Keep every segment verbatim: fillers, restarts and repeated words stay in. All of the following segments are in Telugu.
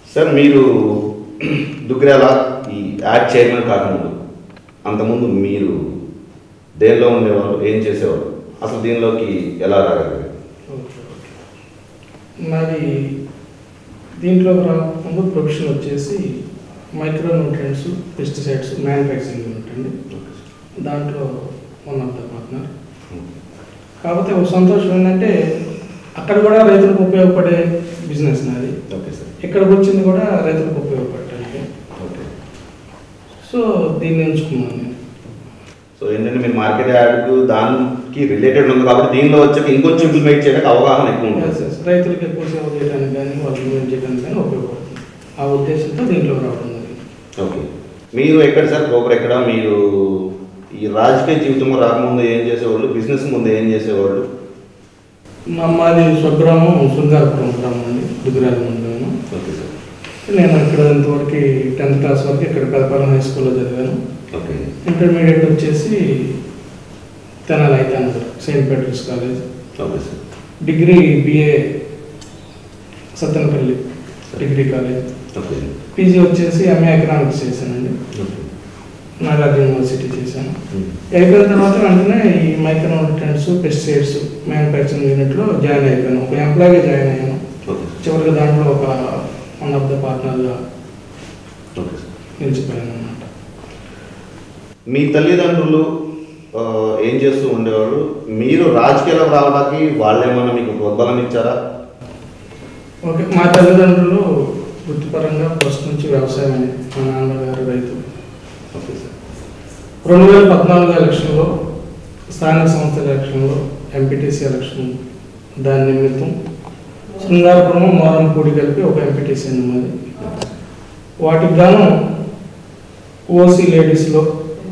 సార్ మీరు దుగ్గిరాల ఈ యాడ్ చైర్మన్ కాకముందు అంతకుముందు మీరు దేనిలో ఉండేవారు, ఏం చేసేవారు, అసలు దీనిలోకి ఎలా రాగలిగారు? నాది దీంట్లోకి రాకముందు ప్రొఫెషన్ వచ్చేసి micro nutrients pesticides manufacturing unit అండి. దాంట్లో వన్ ఆఫ్ ద పార్ట్నర్. కాకపోతే ఒక సంతోషం ఏంటంటే అక్కడ కూడా రైతులకు ఉపయోగపడే బిజినెస్ నాది. Okay sir. ఇక్కడికి వచ్చింది కూడా రైతులకు ఉపయోగపడటానికి. ఓకే. సో దీన్ని ఎంచుకున్నాను నేను. సో ఏంటంటే మీరు మార్కెట్ యాడ్కు దానికి రిలేటెడ్ ఉంది కాబట్టి దీనిలో వచ్చాక ఇంకొంచెం ఇంప్లిమెంట్ చేయడానికి అవగాహన ఎక్కువ ఉంటుంది. రైతులకు ఎక్కువ సేవ చేయడానికి కానీ వాళ్ళు ఇంప్లిమెంట్ చేయడానికి కానీ ఉపయోగపడుతుంది. ఆ ఉద్దేశంతో దీంట్లో రావడం జరిగింది. ఓకే. మీరు ఎక్కడ సార్ ప్రోపర్ ఎక్కడ? మీరు ఈ రాజకీయ జీవితంలో రాకముందు ఏం చేసేవాళ్ళు, బిజినెస్ ముందు ఏం చేసేవాళ్ళు? మా మాది స్వగ్రామం శృంగారపురం గ్రామం అండి, దుగ్గిరాల మండలం. Okay sir. నేను ఇక్కడ ఇంతవరకు టెన్త్ క్లాస్ వరకు ఇక్కడ పెదపాలెం హై స్కూల్లో చదివాను. ఓకే. ఇంటర్మీడియట్ వచ్చేసి తెనాలి అయితే saint Peters college. Okay sir. Degree BA Sattenapalli degree college. Okay. PG వచ్చేసి ఎంఏ ఎకనామిక్స్ చేశానండి, నాగార్జున యూనివర్సిటీ చేశాను. అయిపోయిన తర్వాత వెంటనే ఈ మైక్రో న్యూట్రియంట్స్ పెస్టిసైడ్స్ మ్యానుఫ్యాక్చరింగ్ యూనిట్లో జాయిన్ అయిపోయాను. ఒక ఎంప్లాయీగా జాయిన్ అయ్యాను. చివరికి దాంట్లో ఒక వన్ ఆఫ్ ద పార్ట్నర్గా నిలిచిపోయాను అన్నమాట. మీ తల్లిదండ్రులు ఏం చేస్తూ ఉండేవాళ్ళు? మీరు రాజకీయాలకు రావడానికి వాళ్ళేమన్నా మీకు ప్రోద్బలం ఇచ్చారా? ఓకే. మా తల్లిదండ్రులు వృత్తిపరంగా ఫస్ట్ నుంచి వ్యవసాయం అనేది, మా నాన్నగారు రైతు. Okay sir. రెండు వేల పద్నాలుగు ఎలక్షన్లో స్థానిక సంస్థల ఎలక్షన్లో ఎంపీటీసీ ఎలక్షన్ దాని నిమిత్తం శృంగారపురం మోరంపూడి కలిపి ఒక ఎంపీటీసీ ఉన్నది. వాటికి గాను ఓసీ లేడీస్లో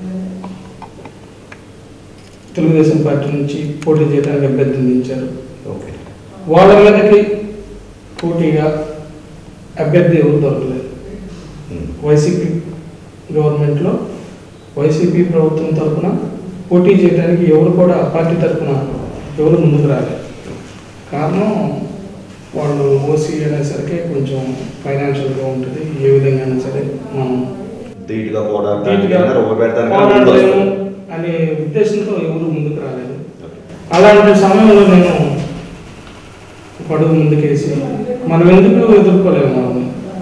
తెలుగుదేశం పార్టీ నుంచి పోటీ చేయడానికి అభ్యర్థించారు. ఓకే. వాళ్ళ మీదకి పోటీగా అభ్యర్థి ఎవరు దొరకలేదు. వైసీపీ గవర్నమెంట్లో వైసీపీ ప్రభుత్వం తరఫున పోటీ చేయడానికి ఎవరు కూడా పార్టీ తరఫున ఎవరు ముందుకు రాలేదు. కారణం వాళ్ళు ఓసీ అనేసరికి కొంచెం ఫైనాన్షియల్గా ఉంటుంది, ఏ విధంగా అయినా సరే మనం ధీటుగా పోరాడలేము అనే ఉద్దేశంతో ఎవరు ముందుకు రాలేదు. అలాంటి సమయంలో నేను పడుగు ముందుకేసి మనం ఎందుకు ఎదుర్కోలేము వాళ్ళని.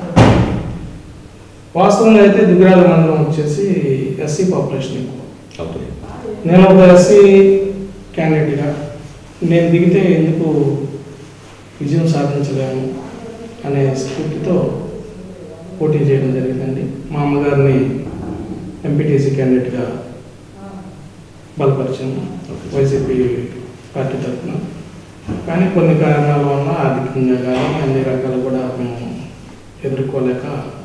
వాస్తవంగా అయితే దుగ్గిరాల మండలం వచ్చేసి ఎస్సీ పాపులేషన్ ఎక్కువ. నేను ఒక ఎస్సీ క్యాండిడేట్గా నేను దిగితే ఎందుకు విజయం సాధించలేము అనే స్ఫూర్తితో పోటీ చేయడం జరిగిందండి. మా అమ్మగారిని ఎంపీటీసీ క్యాండిడేట్గా బలపరిచాము వైసీపీ పార్టీ తరఫున. కానీ కొన్ని కారణాల వల్ల ఆర్థికంగా కానీ అన్ని రకాలు కూడా మేము ఎదుర్కోలేక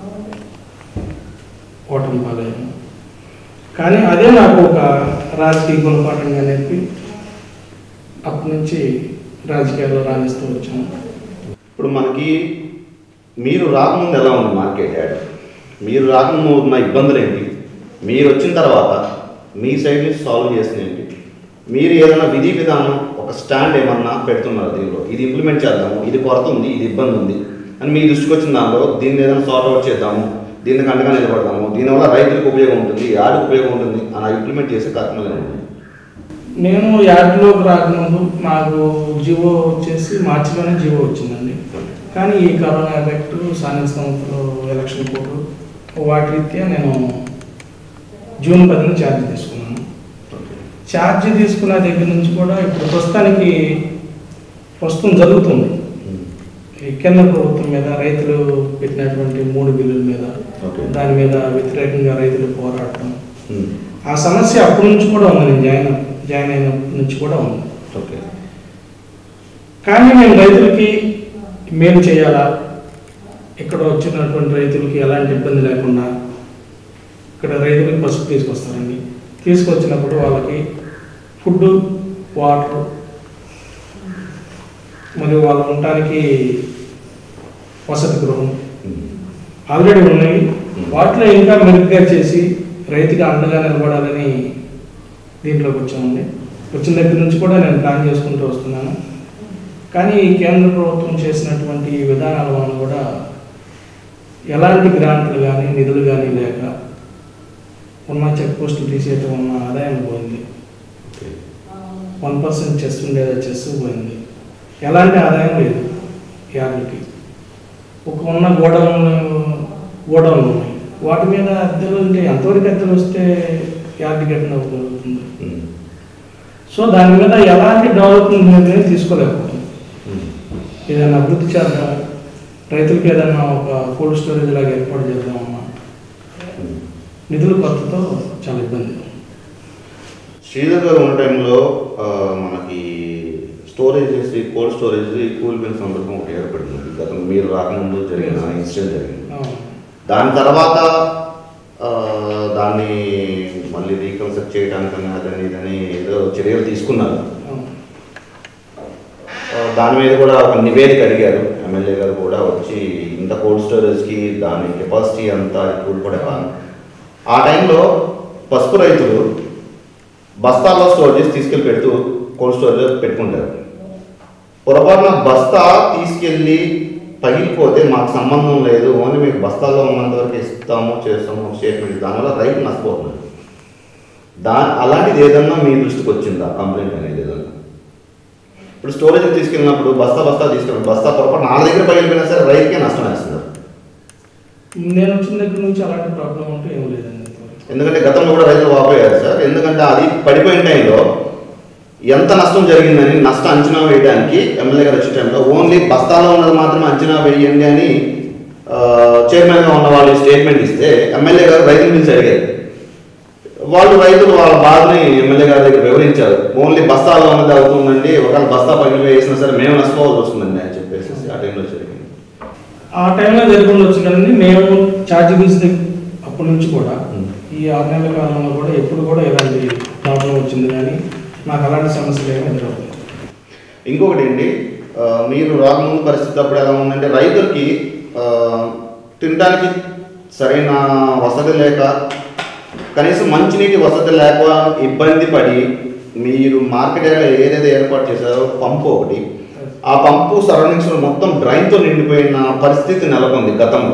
ఓటమి పాలయ్యాము. కానీ అదే నాకు ఒక రాజకీయ గుణపాఠంగా నేర్పి అప్పటి నుంచి రాజకీయాల్లో రాణిస్తూ వచ్చాము. ఇప్పుడు మనకి మీరు రాకముందు ఎలా ఉంది మార్కెట్ యాడ్? మీరు రాకముందు ఉన్న ఇబ్బందులు ఏంటి? మీరు వచ్చిన తర్వాత మీ సైడ్ నుంచి సాల్వ్ చేసిన ఏంటి? మీరు ఏదైనా విధి విధానం ఒక స్టాండ్ ఏమన్నా పెడుతున్నారు దీనిలో, ఇది ఇంప్లిమెంట్ చేద్దాము, ఇది కొరత ఉంది, ఇది ఇబ్బంది ఉంది అని మీ దృష్టికి వచ్చిన దానిలో దీన్ని ఏదైనా సాల్వ్ అవుట్ చేద్దాము, దీనికి అండగా నిలబడదాము, దీనివల్ల రైతులకు ఉపయోగం ఉంటుంది, యాడ్కి ఉపయోగం ఉంటుంది అని ఇంప్లిమెంట్ చేసే కార్యక్రమాలు ఏంటి? నేను యాడ్లోకి రాకముందు నాకు జివో వచ్చేసి మార్చిలోనే జివో వచ్చిందండి. కానీ ఈ కరోనా ఎఫెక్ట్, స్థానిక సంస్థలో ఎలక్షన్ కోడ్ వాటి రీత్యా నేను జూన్ పదిన ఛార్జ్ తీసుకున్నాను. ఛార్జ్ తీసుకున్న దగ్గర నుంచి కూడా ఇప్పుడు ప్రస్తుతానికి ప్రస్తుతం జరుగుతుంది. ఈ కేంద్ర ప్రభుత్వం మీద రైతులు పెట్టినటువంటి మూడు బిల్లుల మీద దాని మీద వ్యతిరేకంగా రైతులు పోరాటం, ఆ సమస్య అప్పటి నుంచి కూడా ఉంది. నేను జాయిన్ జాయిన్ అయినప్పటి నుంచి కూడా ఉంది. ఓకే. కానీ మేము రైతులకి మేలు చేయాలా, ఇక్కడ వచ్చినటువంటి రైతులకి ఎలాంటి ఇబ్బంది లేకుండా, ఇక్కడ రైతులకి పసుపు తీసుకొస్తారండి, తీసుకొచ్చినప్పుడు వాళ్ళకి ఫుడ్, వాటర్ మరియు వాళ్ళు ఉండటానికి వసతి గృహం ఆల్రెడీ ఉన్నాయి. వాటిలో ఇంకా మెరుగ్గా చేసి రైతుకి అండగా నిలబడాలని దీంట్లోకి వచ్చామండి. వచ్చిన దగ్గర నుంచి కూడా నేను ప్లాన్ చేసుకుంటూ వస్తున్నాను. కానీ కేంద్ర ప్రభుత్వం చేసినటువంటి విధానాల వలన కూడా ఎలాంటి గ్రాంట్లు కానీ నిధులు కానీ లేక ఉన్న చెక్ పోస్టులు తీసేయటం ఉన్న ఆదాయం పోయింది. వన్ పర్సెంట్ చెస్ ఉండేదా చెస్ పోయింది. ఎలాంటి ఆదాయం లేదు యార్డుకి. ఒక ఉన్న గోడౌన్లు గోడౌన్లు ఉన్నాయి, వాటి మీద అద్దెలు ఉంటే ఎంతవరకు అద్దెలు వస్తే యార్డు కట్టిన అవుతుంది. సో దాని మీద ఎలాంటి డెవలప్మెంట్ నిర్ణయం తీసుకోలేకపోతుంది. ఏదైనా అభివృద్ధి చేద్దాం, రైతులకు ఏదైనా ఒక కోల్డ్ స్టోరేజ్ లాగా ఏర్పాటు చేద్దామన్నా నిధుల కొరతతో చాలా ఇబ్బంది. శ్రీధర్ గారు ఉన్న టైంలో మనకి స్టోరేజెస్, కోల్డ్ స్టోరేజ్ కూలిపోయిన సందర్భం ఒకటి ఏర్పడింది. గతంలో మీరు రాకముందు జరిగిన ఇన్సిడెంట్ జరిగింది. దాని తర్వాత దాన్ని మళ్ళీ రీకన్స్ట్రక్ట్ చేయడానికని అదని ఇదని ఏదో చర్యలు తీసుకున్నారు. దాని మీద కూడా ఒక నివేదిక అడిగారు. ఎమ్మెల్యే గారు కూడా వచ్చి ఇంత కోల్డ్ స్టోరేజ్కి దాని కెపాసిటీ అంతా కూలిపడే కాదు. ఆ టైంలో పసుపు రైతులు బస్తాల్లో స్టోర్ చేసి తీసుకెళ్ళి పెడుతూ కోల్డ్ స్టోరేజ్ పెట్టుకుంటారు. పొరపాటున బస్తా తీసుకెళ్ళి పగిలిపోతే మాకు సంబంధం లేదు, ఓన్లీ మీకు బస్తాల్లో ఉన్నంత వరకు ఇస్తాము చేస్తాము స్టేట్మెంట్. దానివల్ల రైతు నష్టపోతున్నారు. దా అలాంటిది ఏదన్నా మీ దృష్టికి వచ్చిందా కంప్లైంట్ అనేది ఏదన్నా? ఇప్పుడు స్టోరేజ్ తీసుకెళ్ళినప్పుడు బస్తా బస్తా తీసుకెళ్ళి బస్తా పొరపాటు నా దగ్గర పగిలిపోయినా సరే రైతుకే నష్టం వేస్తున్నారు. నేను వచ్చిన దగ్గర నుంచి అలాంటి ప్రాబ్లం ఉంటే ఏం లేదండి. ఎందుకంటే గతంలో కూడా రైతులు వాపోయారు సార్. ఎందుకంటే అది పడిపోయిన టైంలో ఎంత నష్టం జరిగిందని నష్టం అంచనా వేయడానికి ఎమ్మెల్యే గారు వచ్చే టైంలో ఓన్లీ బస్తాలో ఉన్నది మాత్రమే అంచనా వేయండి అని చైర్మన్గా ఉన్న వాళ్ళు స్టేట్మెంట్ ఇస్తే ఎమ్మెల్యే గారు రైతుల గురించి అడిగారు. వాళ్ళు రైతులు వాళ్ళ బాధని ఎమ్మెల్యే గారి దగ్గర వివరించారు. ఓన్లీ బస్తాలో ఉన్నది అవుతుందండి, ఒకవేళ బస్తా పగిలి వేసినా సరే మేము నష్టపోవాల్సి వస్తుందండి అని చెప్పేసి ఆ టైంలో జరిగింది. ఆ టైంలో జరగకుండా వచ్చు కదండి. మేము ఛార్జ్ బిల్స్ అప్పటి నుంచి కూడా ఈ ఆరు నెలల కాలంలో కూడా ఎప్పుడు కూడా ఎలాంటి ప్రాబ్లం వచ్చింది కానీ నాకు అలాంటి సమస్యలు ఏమీ ఎదురవుతుంది. ఇంకొకటి ఏంటి, మీరు రాకముందు పరిస్థితి అప్పుడు ఎలా ఉందంటే రైతులకి తినడానికి సరైన వసతి లేక, కనీసం మంచినీటి వసతి లేక ఇబ్బంది పడి మీరు మార్కెట్ ఏరియా ఏదైతే ఏర్పాటు చేశారో పంపు ఒకటి, ఆ పంపు సరౌండింగ్స్లో మొత్తం డ్రైన్తో నిండిపోయిన పరిస్థితి నెలకొంది గతంలో.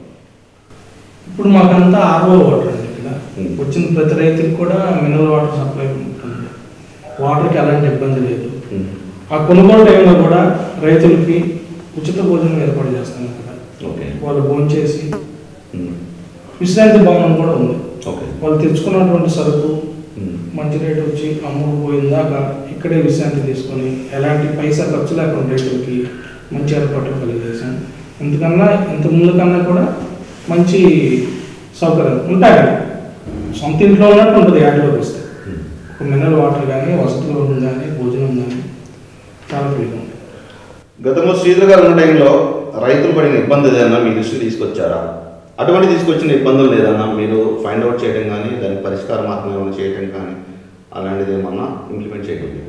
ఇప్పుడు మాకంతా ఆర్ఓ వాటర్ అండి. ఇక్కడ వచ్చిన ప్రతి రైతుకి కూడా మినరల్ వాటర్ సప్లై ఉంటుంది. వాటర్కి ఎలాంటి ఇబ్బంది లేదు. ఆ కొనుగోలు టైంలో కూడా రైతులకి ఉచిత భోజనం ఏర్పాటు చేస్తాం. ఇక్కడ వాళ్ళు భోజనం చేసి విశ్రాంతి భవనం కూడా ఉంది. వాళ్ళు తెచ్చుకున్నటువంటి సరుకు మంచి రేటు వచ్చి అమ్ముడు పోయిందాక ఇక్కడే విశ్రాంతి తీసుకొని ఎలాంటి పైసా ఖర్చు లేకుండా రైతులకి మంచి ఏర్పాట్లు కలిగేసాం. ఎందుకన్నా ఇంత ముందు కన్నా కూడా మంచి సౌకర్యం ఉంటాయి. సొంత ఇంట్లో ఉన్నట్టు ఉంటుంది యాడ్లోకి వస్తే. ఒక మినరల్ వాటర్ కానీ, వసతులు కానీ, భోజనం కానీ చాలా ఫ్రీగా ఉంటుంది. గతంలో శ్రీధర్ గారు ఉన్న టైంలో రైతులు పడిన ఇబ్బంది ఏదన్నా మీ దృష్టికి తీసుకొచ్చారా? అటువంటి తీసుకొచ్చిన ఇబ్బందులు లేదన్నా మీరు ఫైండ్ అవుట్ చేయడం కానీ, దానికి పరిష్కార మార్గం ఏమైనా చేయడం కానీ అలాంటిది ఏమన్నా ఇంప్లిమెంట్ చేయడం లేదు?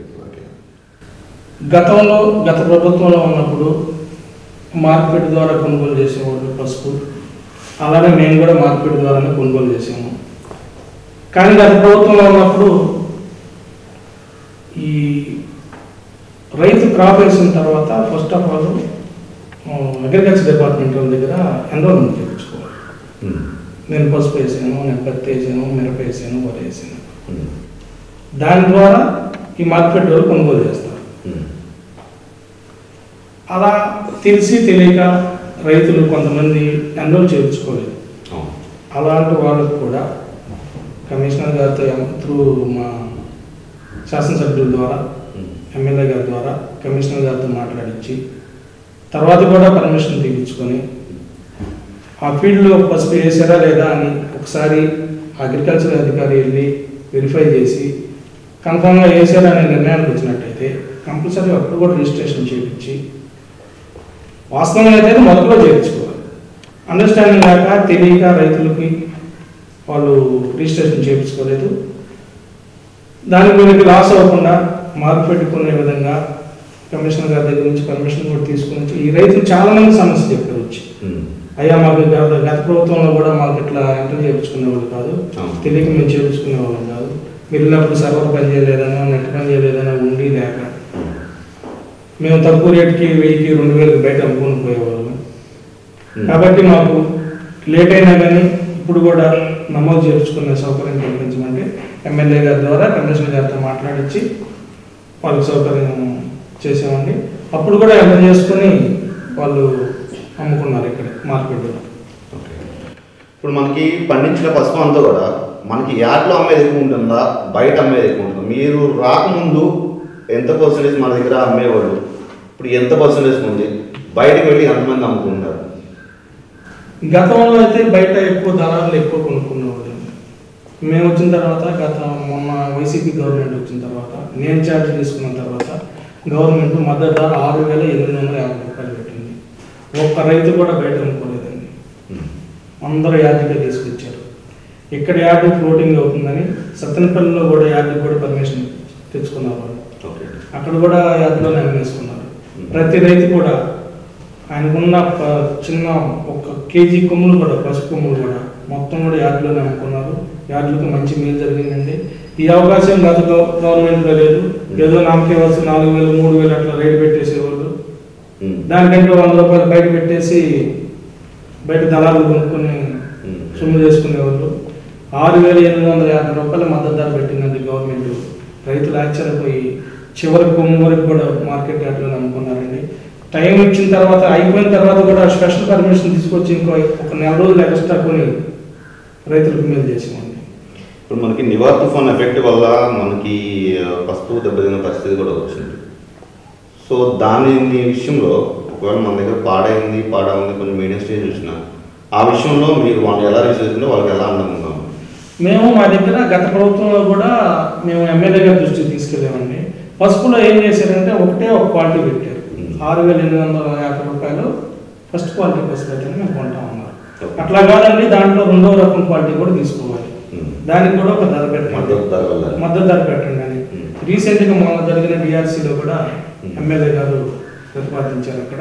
గతంలో గత ప్రభుత్వంలో ఉన్నప్పుడు మార్కెట్ ద్వారా కొనుగోలు చేసేవాళ్ళు పసుపు. అలానే మేము కూడా మార్కెట్ ద్వారానే కొనుగోలు చేసాము. కానీ గత ప్రభుత్వంలో ఉన్నప్పుడు ఈ రైతు క్రాప్ వేసిన తర్వాత first of all agriculture department వాళ్ళ దగ్గర ఎన్రోల్మెంట్ చేయించుకోవాలి. నేను పసుపు వేసాను, నేను పత్తి వేసాను, మిరప వేసాను, వరి వేసాను. దాని ద్వారా ఈ మార్కెట్ వాళ్ళు కొనుగోలు చేస్తారు. అలా తెలిసి తెలియక రైతులు కొంతమంది ఎన్రోల్ చేయించుకోలేదు. అలాంటి వాళ్ళకు కూడా కమిషనర్ గారితో త్రూ మా శాసనసభ్యుల ద్వారా, ఎమ్మెల్యే గారి ద్వారా కమిషనర్ గారితో మాట్లాడించి తర్వాత కూడా పర్మిషన్ తీపించుకొని ఆ ఫీల్డ్లో పసుపు వేసారా లేదా అని ఒకసారి అగ్రికల్చర్ అధికారి వెళ్ళి వెరిఫై చేసి కన్ఫామ్గా వేసారా అనే నిర్ణయానికి వచ్చినట్టయితే కంపల్సరీ అప్పుడు కూడా రిజిస్ట్రేషన్ చేయించి వాస్తవంగా అయితే మొదట్లో చేయించుకోవాలి. అండర్స్టాండింగ్ లేక తెలియక రైతులకి వాళ్ళు రిజిస్ట్రేషన్ చేయించుకోలేదు. దానికి వీళ్ళకి లాస్ అవ్వకుండా మార్పు పెట్టుకునే విధంగా కమిషనర్ గారి దగ్గర నుంచి పర్మిషన్ కూడా తీసుకుని ఈ రైతులు చాలా మంది సమస్య చెప్పారు వచ్చి, అయ్యా మాకు గత ప్రభుత్వంలో కూడా మాకు ఇట్లా ఎంటర్ చేయించుకునేవాళ్ళు కాదు, తెలియక మేము చేయించుకునేవాళ్ళం కాదు, మీరు వెళ్ళినప్పుడు సర్వర్ పని చేయలేదనో నెట్ పని చేయలేదనో ఉండి లేక మేము తక్కువ రేటుకి వెయ్యికి రెండు వేలకు బయట అమ్ముకొని పోయేవాళ్ళం. కాబట్టి మాకు లేట్ అయినా కానీ ఇప్పుడు కూడా నమోదు చేర్చుకునే సౌకర్యం కల్పించమంటే ఎమ్మెల్యే గారి ద్వారా కమిషనర్ గారితో మాట్లాడించి వాళ్ళకి సౌకర్యం చేసామండి. అప్పుడు కూడా ఎంత చేసుకొని వాళ్ళు అమ్ముకున్నారు ఇక్కడ మార్కెట్లో. ఓకే, ఇప్పుడు మనకి పండించిన పసుపు అంతా కూడా మనకి యార్డ్లో అమ్మేది ఎక్కువ ఉంటుందా, బయట అమ్మేది ఎక్కువ ఉంటుందా? మీరు రాకముందు ఎంత పర్సెంటేజ్ మన దగ్గర అమ్మేవాళ్ళు, ఇప్పుడు ఎంత పర్సెంటేజ్ ఉంది, బయటకు వెళ్ళి ఎంతమంది అమ్ముకుంటారు? గతంలో అయితే బయట ఎక్కువ దళారులు ఎక్కువ కొనుక్కునేవాళ్ళు. మేము వచ్చిన తర్వాత గత మొన్న వైసీపీ గవర్నమెంట్ వచ్చిన తర్వాత నేను ఛార్జ్ తీసుకున్న తర్వాత గవర్నమెంట్ మద్దతు ధర ఆరు వేల ఎనిమిది వందల యాభై రూపాయలు పెట్టింది. ఒక్క రైతు కూడా బయట అమ్ముకోలేదండి, అందరూ యార్డుకే తీసుకొచ్చారు. ఇక్కడ యార్డు ఫ్లోటింగ్ అవుతుందని సత్తెనపల్లిలో కూడా యార్డుకి కూడా పర్మిషన్ తెచ్చుకున్నారు వాళ్ళు. అక్కడ కూడా యార్డులోనే అమ్మేసుకున్నారు. ప్రతి రైతు కూడా ఆయనకున్న చిన్న ఒక కేజీ కొమ్ములు కూడా పసుపు కొమ్ములు కూడా మొత్తం కూడా యార్డులోనే అమ్ముకున్నారు. యార్డులకు మంచి మేలు జరిగిందండి. ఈ అవకాశం గత గవర్నమెంట్లో లేదు. ఏదో నామకే వస్తు నాలుగు వేలు మూడు వేలు అట్లా రేటు పెట్టేసేవాళ్ళు. దానికంటే వంద రూపాయలు బయట పెట్టేసి బయట దళాలు కొనుక్కొని సొమ్ము చేసుకునేవాళ్ళు. ఆరు వేల ఎనిమిది వందల యాభై రూపాయల మద్దతు ధర పెట్టిందండి గవర్నమెంట్. రైతులు ఆశ్చర్యపోయి చివరి కొమ్ము వరకు కూడా మార్కెట్ యార్డులో అమ్ముకున్నారండి. టైం ఇచ్చిన తర్వాత అయిపోయిన తర్వాత కూడా స్పెషల్ పర్మిషన్ తీసుకొచ్చి ఇంకో ఒక నెల రోజులు ఎక్స్ట్రా కొని రైతులకు మేలు చేసామండి. ఇప్పుడు మనకి నివార్ తుఫాన్ ఎఫెక్ట్ వల్ల మనకి పసుపు దెబ్బతిన్న పరిస్థితి కూడా వచ్చింది. సో దాని విషయంలో ఒకవేళ మన దగ్గర పాడైంది పాడైంది కొంచెం మీడియం స్టేజ్ చూసిన ఆ విషయంలో మీరు వాళ్ళు ఎలా రిసీవ్ చేసుకుంటే వాళ్ళకి ఎలా అందంగా? మేము మా దగ్గర గత ప్రభుత్వంలో కూడా మేము ఎమ్మెల్యే గారి దృష్టికి తీసుకెళ్ళామండి. పసుపులో ఏం చేశారంటే ఒకటే ఒక క్వాలిటీ పెట్టారు. ఆరు వేల ఎనిమిది వందల యాభై రూపాయలు ఫస్ట్ క్వాలిటీ పసుపు అయితే మేము కొంటా ఉన్నారు. అట్లా కాదండి, దాంట్లో రెండవ రకం క్వాలిటీ కూడా తీసుకోవాలి. దానికి కూడా ఒక ధర పెట్టండి, మద్దతు ధర పెట్టండి అని రీసెంట్గా మొన్న జరిగిన డిఆర్సీలో కూడా ఎమ్మెల్యే గారు ప్రతిపాదించారు. అక్కడ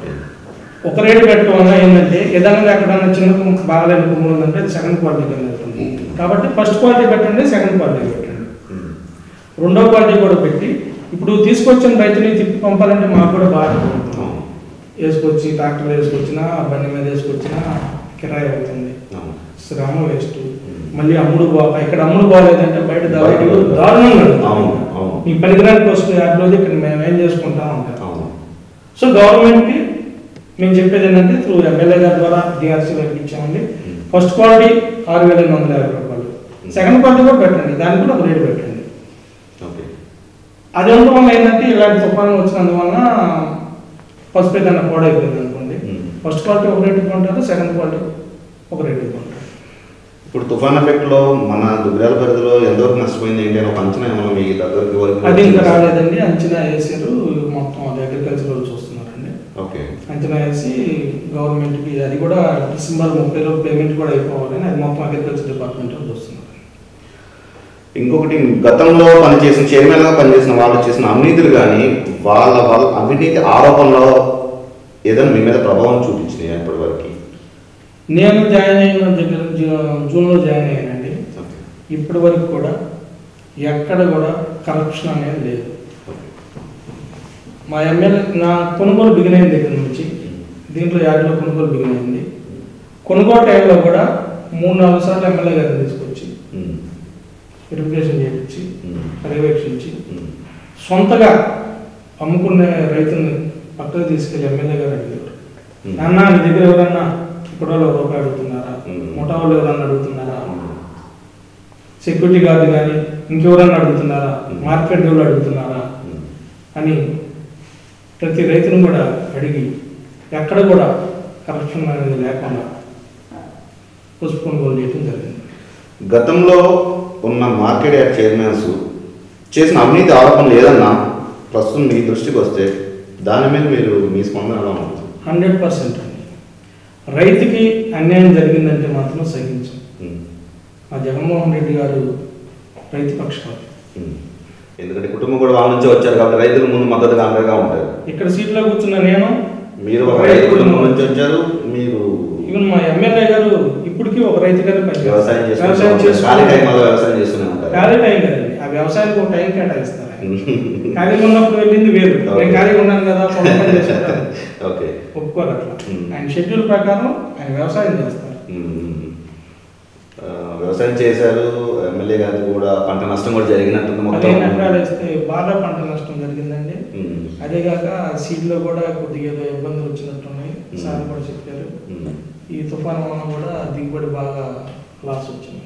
ఒక రేటు పెట్టడం వల్ల ఏంటంటే ఏదైనా ఎక్కడన్నా చిన్న బాగాలేని కొమ్ములు ఉందంటే సెకండ్ క్వాలిటీ కింద వెళ్తుంది. కాబట్టి ఫస్ట్ క్వాలిటీ పెట్టండి, సెకండ్ క్వాలిటీ పెట్టండి, రెండో క్వాలిటీ కూడా పెట్టి ఇప్పుడు తీసుకొచ్చిన రైతుని తిప్పి పంపాలంటే మాకు కూడా బాగా వేసుకొచ్చి ట్రాక్టర్ వేసుకొచ్చినా బండి మీద వేసుకొచ్చినా కిరాయి అవుతుంది, శ్రమ వేస్ట్. మళ్ళీ అమ్ముడు బా ఇక్కడ అమ్ముడు బాగాలేదంటే బయట దారుణంగా ఈ పనికిరానికి వస్తూ యాడ్లో ఇక్కడ మేము ఏం చేసుకుంటా ఉంటాం. సో గవర్నమెంట్కి మేము చెప్పేది ఏంటంటే త్రూ ఎమ్మెల్యే గారి ద్వారా డిఆర్సీ వైపు ఇచ్చామండి. ఫస్ట్ క్వాలిటీ ఆరు వేల ఎనిమిది వందల యాభై రూపాయలు, సెకండ్ క్వాలిటీ కూడా పెట్టండి, దానికి కూడా ఒక రేటు పెట్టండి. అది ఉండడం వల్ల ఏంటంటే ఇలాంటి తుఫాను వచ్చినందువల్ల పసుపు ఏదైనా పాడైపోయింది అనుకోండి, ఫస్ట్ క్వాలిటీ ఒక రేటు కొంటారు, సెకండ్ క్వాలిటీ ఒక రేటు కొంటారు. ఇప్పుడు తుఫాన్ ఎఫెక్ట్లో మన దుగ్గ్యాల పరిధిలో ఎంతవరకు నష్టపోయింది ఏంటి అని ఒక అంచనా ఏమన్నా మీ దగ్గరికి వరకు? అది ఇంకా రాలేదండి, అంచనా వేసారు. మొత్తం అది అగ్రికల్చర్ వాళ్ళు చూస్తున్నారండి. ఓకే, అంచనా వేసి గవర్నమెంట్కి అది కూడా డిసెంబర్ ముప్పై రోజు పేమెంట్ కూడా అయిపోవాలని అది మొత్తం అగ్రికల్చర్ డిపార్ట్మెంట్ వాళ్ళు చూస్తున్నారు. ఇంకొకటి, గతంలో పనిచేసిన చైర్మన్గా పనిచేసిన వాళ్ళు చేసిన అవినీతులు కానీ వాళ్ళ వాళ్ళ అవినీతి ఆరోపణలో ఏదైనా మీ మీద ప్రభావం చూపించినాయి ఇప్పటి వరకు? నేను జాయిన్ అయిన దగ్గర జూన్లో జాయిన్ అయ్యానండి. ఇప్పటి వరకు కూడా ఎక్కడ కూడా కరప్షన్ అనేది లేదు. మా ఎమ్మెల్యే నా కొనుగోలు బిగిన్ అయిన దగ్గర నుంచి దీంట్లో యాడ్లో కొనుగోలు బిగిన్ అయింది. కొనుగోలు టైంలో కూడా మూడు నాలుగు సార్లు ఎమ్మెల్యే గారిని తీసుకొచ్చి వెరిఫికేషన్ చేయించి పర్యవేక్షించి సొంతగా అమ్ముకునే రైతుల్ని పక్కకు తీసుకెళ్ళి ఎమ్మెల్యే గారు అడిగారు, నాన్న నీ దగ్గర ఎవరన్నా ఇప్పుడు వాళ్ళు రూపాయి అడుగుతున్నారా, ముఠా వాళ్ళు ఎవరన్నా అడుగుతున్నారా, సెక్యూరిటీ గార్డు కానీ ఇంకెవరన్నా అడుగుతున్నారా, మార్కెట్ వాళ్ళు అడుగుతున్నారా అని ప్రతి రైతును కూడా అడిగి ఎక్కడ కూడా కరప్షన్ అనేది లేకుండా పసుపు కొనుగోలు చేయడం జరిగింది. గతంలో ఉన్న మార్కెట్ యార్డ్ చైర్మన్స్ చేసిన అవినీతి ఆరోపణలు ఏదన్నా ప్రస్తుతం మీ దృష్టికి వస్తే దాని మీద మీరు మీ స్పందన ఎలా ఉంటుంది? హండ్రెడ్ పర్సెంట్ అండి. రైతుకి అన్యాయం జరిగిందంటే మాత్రం సహించం. ఆ జగన్మోహన్ రెడ్డి గారు రైతు పక్షపాతి. ఎందుకంటే కుటుంబం కూడా వాళ్ళ నుంచి వచ్చారు కాబట్టి రైతుల ముందు మద్దతుగా అండగా ఉంటారు. ఇక్కడ సీట్లో కూర్చున్న నేను, మీరు ఒక రైతు కుటుంబం నుంచి వచ్చారు, మీరు ఈవెన్ మా ఎమ్మెల్యే గారు ఇప్పటికీ ఒక రైతు గారు వ్యవసాయం వ్యవసాయం చేస్తున్నారు. వ్యవసాయం చేస్తూనే ఉంటారు. ఖాళీ టైం కదండి, ఆ వ్యవసాయానికి ఒక టైం కేటాయిస్తారు. ఖాళీగా ఉన్నప్పుడు వెళ్ళింది వేరు, నేను ఖాళీగా ఉన్నాను కదా ఒప్పుకోరు అట్లా. ఆయన షెడ్యూల్ ప్రకారం ఆయన వ్యవసాయం చేస్తారు. వ్యవసాయం చేశారు, ఎమ్మెల్యే గారు కూడా పంట నష్టం కూడా జరిగినట్టుంది. మొత్తం పదిహేను ఎకరాలు వేస్తే బాగా పంట నష్టం జరిగిందండి. అదేగాక సీడ్లో కూడా కొద్దిగా ఏదో ఇబ్బందులు వచ్చినట్టున్నాయి, సార్ కూడా చెప్పారు. ఈ తుఫాను వలన కూడా దిగుబడి బాగా లాస్ వచ్చింది.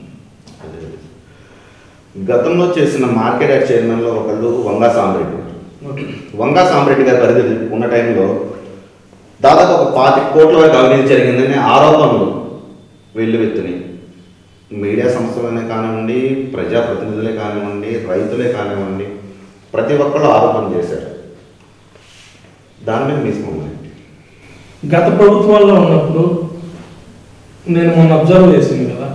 గతంలో చేసిన మార్కెట్ యాక్ట్ చైర్మన్లో ఒకళ్ళు వంగా సాంబ్రెడ్డి. వంగా సాంబ్రెడ్డి గారి పరిధి ఉన్న టైంలో దాదాపు ఒక పాతి కోట్ల వరకు అవినీతి జరిగిందని ఆరోపణలు వెల్లువెత్తినాయి. మీడియా సంస్థలనే కానివ్వండి, ప్రజాప్రతినిధులే కానివ్వండి, రైతులే కానివ్వండి, ప్రతి ఒక్కళ్ళు ఆరోపణ చేశారు. దాని మీద మీ స్పందన? గత ప్రభుత్వాల్లో ఉన్నప్పుడు నేను మొన్న అబ్జర్వ్ చేసింది కదా,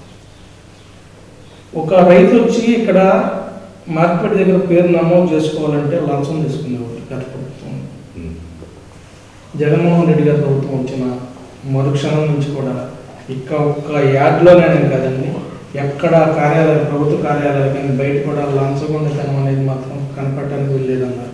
ఒక రైతు వచ్చి ఇక్కడ మార్కెట్ దగ్గర పేరు నమోదు చేసుకోవాలంటే లంచం తీసుకునేవారు గత ప్రభుత్వం. జగన్మోహన్ రెడ్డి గారి ప్రభుత్వం వచ్చిన మరుక్షణం నుంచి కూడా ఇక ఒక్క యార్డ్లోనే కదండి, ఎక్కడ కార్యాలయం ప్రభుత్వ కార్యాలయం కానీ బయట కూడా లంచగొండతనం అనేది మాత్రం కనపడటానికి వెళ్ళేదన్నారు.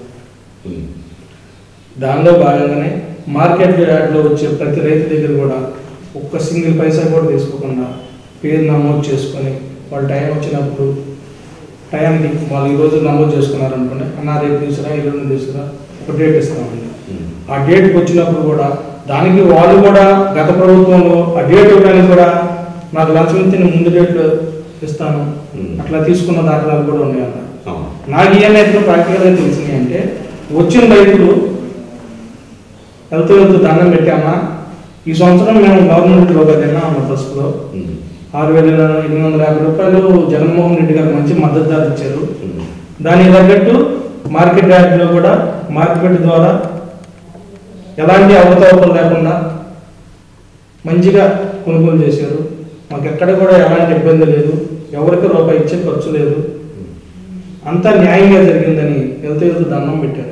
దానిలో భాగంగానే మార్కెట్ యార్డ్లో వచ్చే ప్రతి రైతు దగ్గర కూడా ఒక్క సింగిల్ పైసా కూడా తీసుకోకుండా పేరు నమోదు చేసుకొని వాళ్ళ టైం వచ్చినప్పుడు టైంకి వాళ్ళు ఈరోజు నమోదు చేసుకున్నారు అనుకోండి, అన్న రేపు తీసుకురా, ఎల్లుండి తీసుకురా, ఒక డేట్ ఇస్తామండి. ఆ డేట్కి వచ్చినప్పుడు కూడా దానికి వాళ్ళు కూడా గత ప్రభుత్వంలో ఆ డేట్ ఇవ్వడానికి కూడా నాకు లంచం ఇస్తే నేను ముందు డేట్లు ఇస్తాను అట్లా తీసుకున్న దాఖలాలు కూడా ఉన్నాయన్న. నాకు ఏమైతే ప్రాక్టికల్గా తెలిసినాయి అంటే, వచ్చిన రైతులు వెళ్తూ వెళ్తూ దండం పెట్టామా, ఈ సంవత్సరం మేము గవర్నమెంట్ లోగా తిన్నామన్న బస్సులో ఆరు వేల ఎనిమిది వందల యాభై రూపాయలు జగన్మోహన్ రెడ్డి గారు మంచి మద్దతు ధర ఇచ్చారు. దానికి తగ్గట్టు మార్కెట్ యార్డ్లో కూడా మార్కెట్ ద్వారా ఎలాంటి అవకతవకలు లేకుండా మంచిగా కొనుగోలు చేశారు. మాకు ఎక్కడ కూడా ఎలాంటి ఇబ్బంది లేదు, ఎవరికి రూపాయి ఇచ్చే ఖర్చు లేదు, అంతా న్యాయంగా జరిగిందని వెళ్తూ వెళ్తూ దండం పెట్టారు.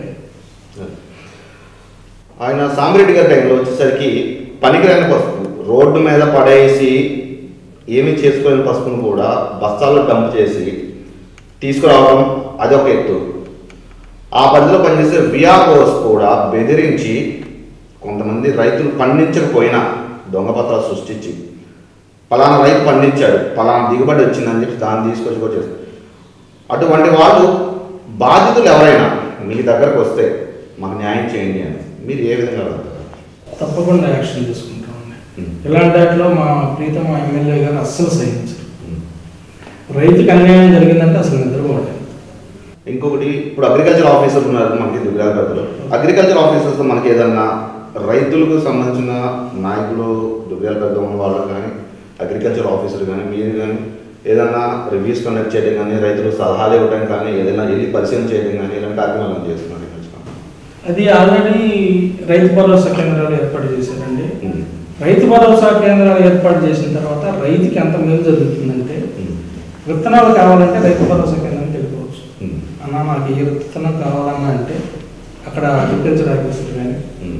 ఆయన సామిరెడ్డి గారి టైంలో వచ్చేసరికి పనికిరాని పసుపు రోడ్డు మీద పడేసి ఏమీ చేసుకోలేని పసుపును కూడా బస్తాల్లో డంప్ చేసి తీసుకురావడం అదొక ఎత్తు. ఆ పరిధిలో పనిచేసే విఆర్ఓస్ కూడా బెదిరించి కొంతమంది రైతులు పండించకపోయినా దొంగ పత్రాలు సృష్టించి పలానా రైతు పండించాడు, పలానా దిగుబడి వచ్చిందని చెప్పి దాన్ని తీసుకొచ్చి కూడా చేస్తారు. అటువంటి వాళ్ళు బాధితులు ఎవరైనా మీ దగ్గరకు వస్తే మాకు న్యాయం చేయండి అని మీరు ఏ విధంగా వెళ్తారు? తప్పకుండా యాక్షన్ తీసుకుంటామండి. ఇలాంటి వాటిలో మా ప్రీతం మా ఎమ్మెల్యే గారు అస్సలు సహించరు. రైతుకి అన్యాయం జరిగిందంటే అసలు నిద్రపోవడం. ఇంకొకటి, ఇప్పుడు అగ్రికల్చర్ ఆఫీసర్ ఉన్నారు మనకి దుర్గాపేటలో. అగ్రికల్చర్ ఆఫీసర్స్ మనకి ఏదన్నా రైతులకు సంబంధించిన నాయకులు దుర్గాపేట ఉన్న వాళ్ళు కానీ అగ్రికల్చర్ ఆఫీసర్ కానీ మీరు కానీ ఏదన్నా రివ్యూస్ కండక్ట్ చేయడం కానీ రైతులకు సలహాలు ఇవ్వడం కానీ ఏదైనా వెళ్ళి పరిశీలన చేయడం కానీ ఇలాంటి కార్యక్రమాలు చేస్తున్నారు? అది ఆల్రెడీ రైతు భరోసా కేంద్రాలు ఏర్పాటు చేశారండి. రైతు భరోసా కేంద్రాలు ఏర్పాటు చేసిన తర్వాత రైతుకి ఎంత మేలు జరుగుతుందంటే, విత్తనాలు కావాలంటే రైతు భరోసా కేంద్రానికి వెళ్ళిపోవచ్చు. అన్న నాకు ఏ విత్తనం కావాలన్నా అంటే అక్కడ అగ్రికల్చర్ ఆఫీసర్ కానీ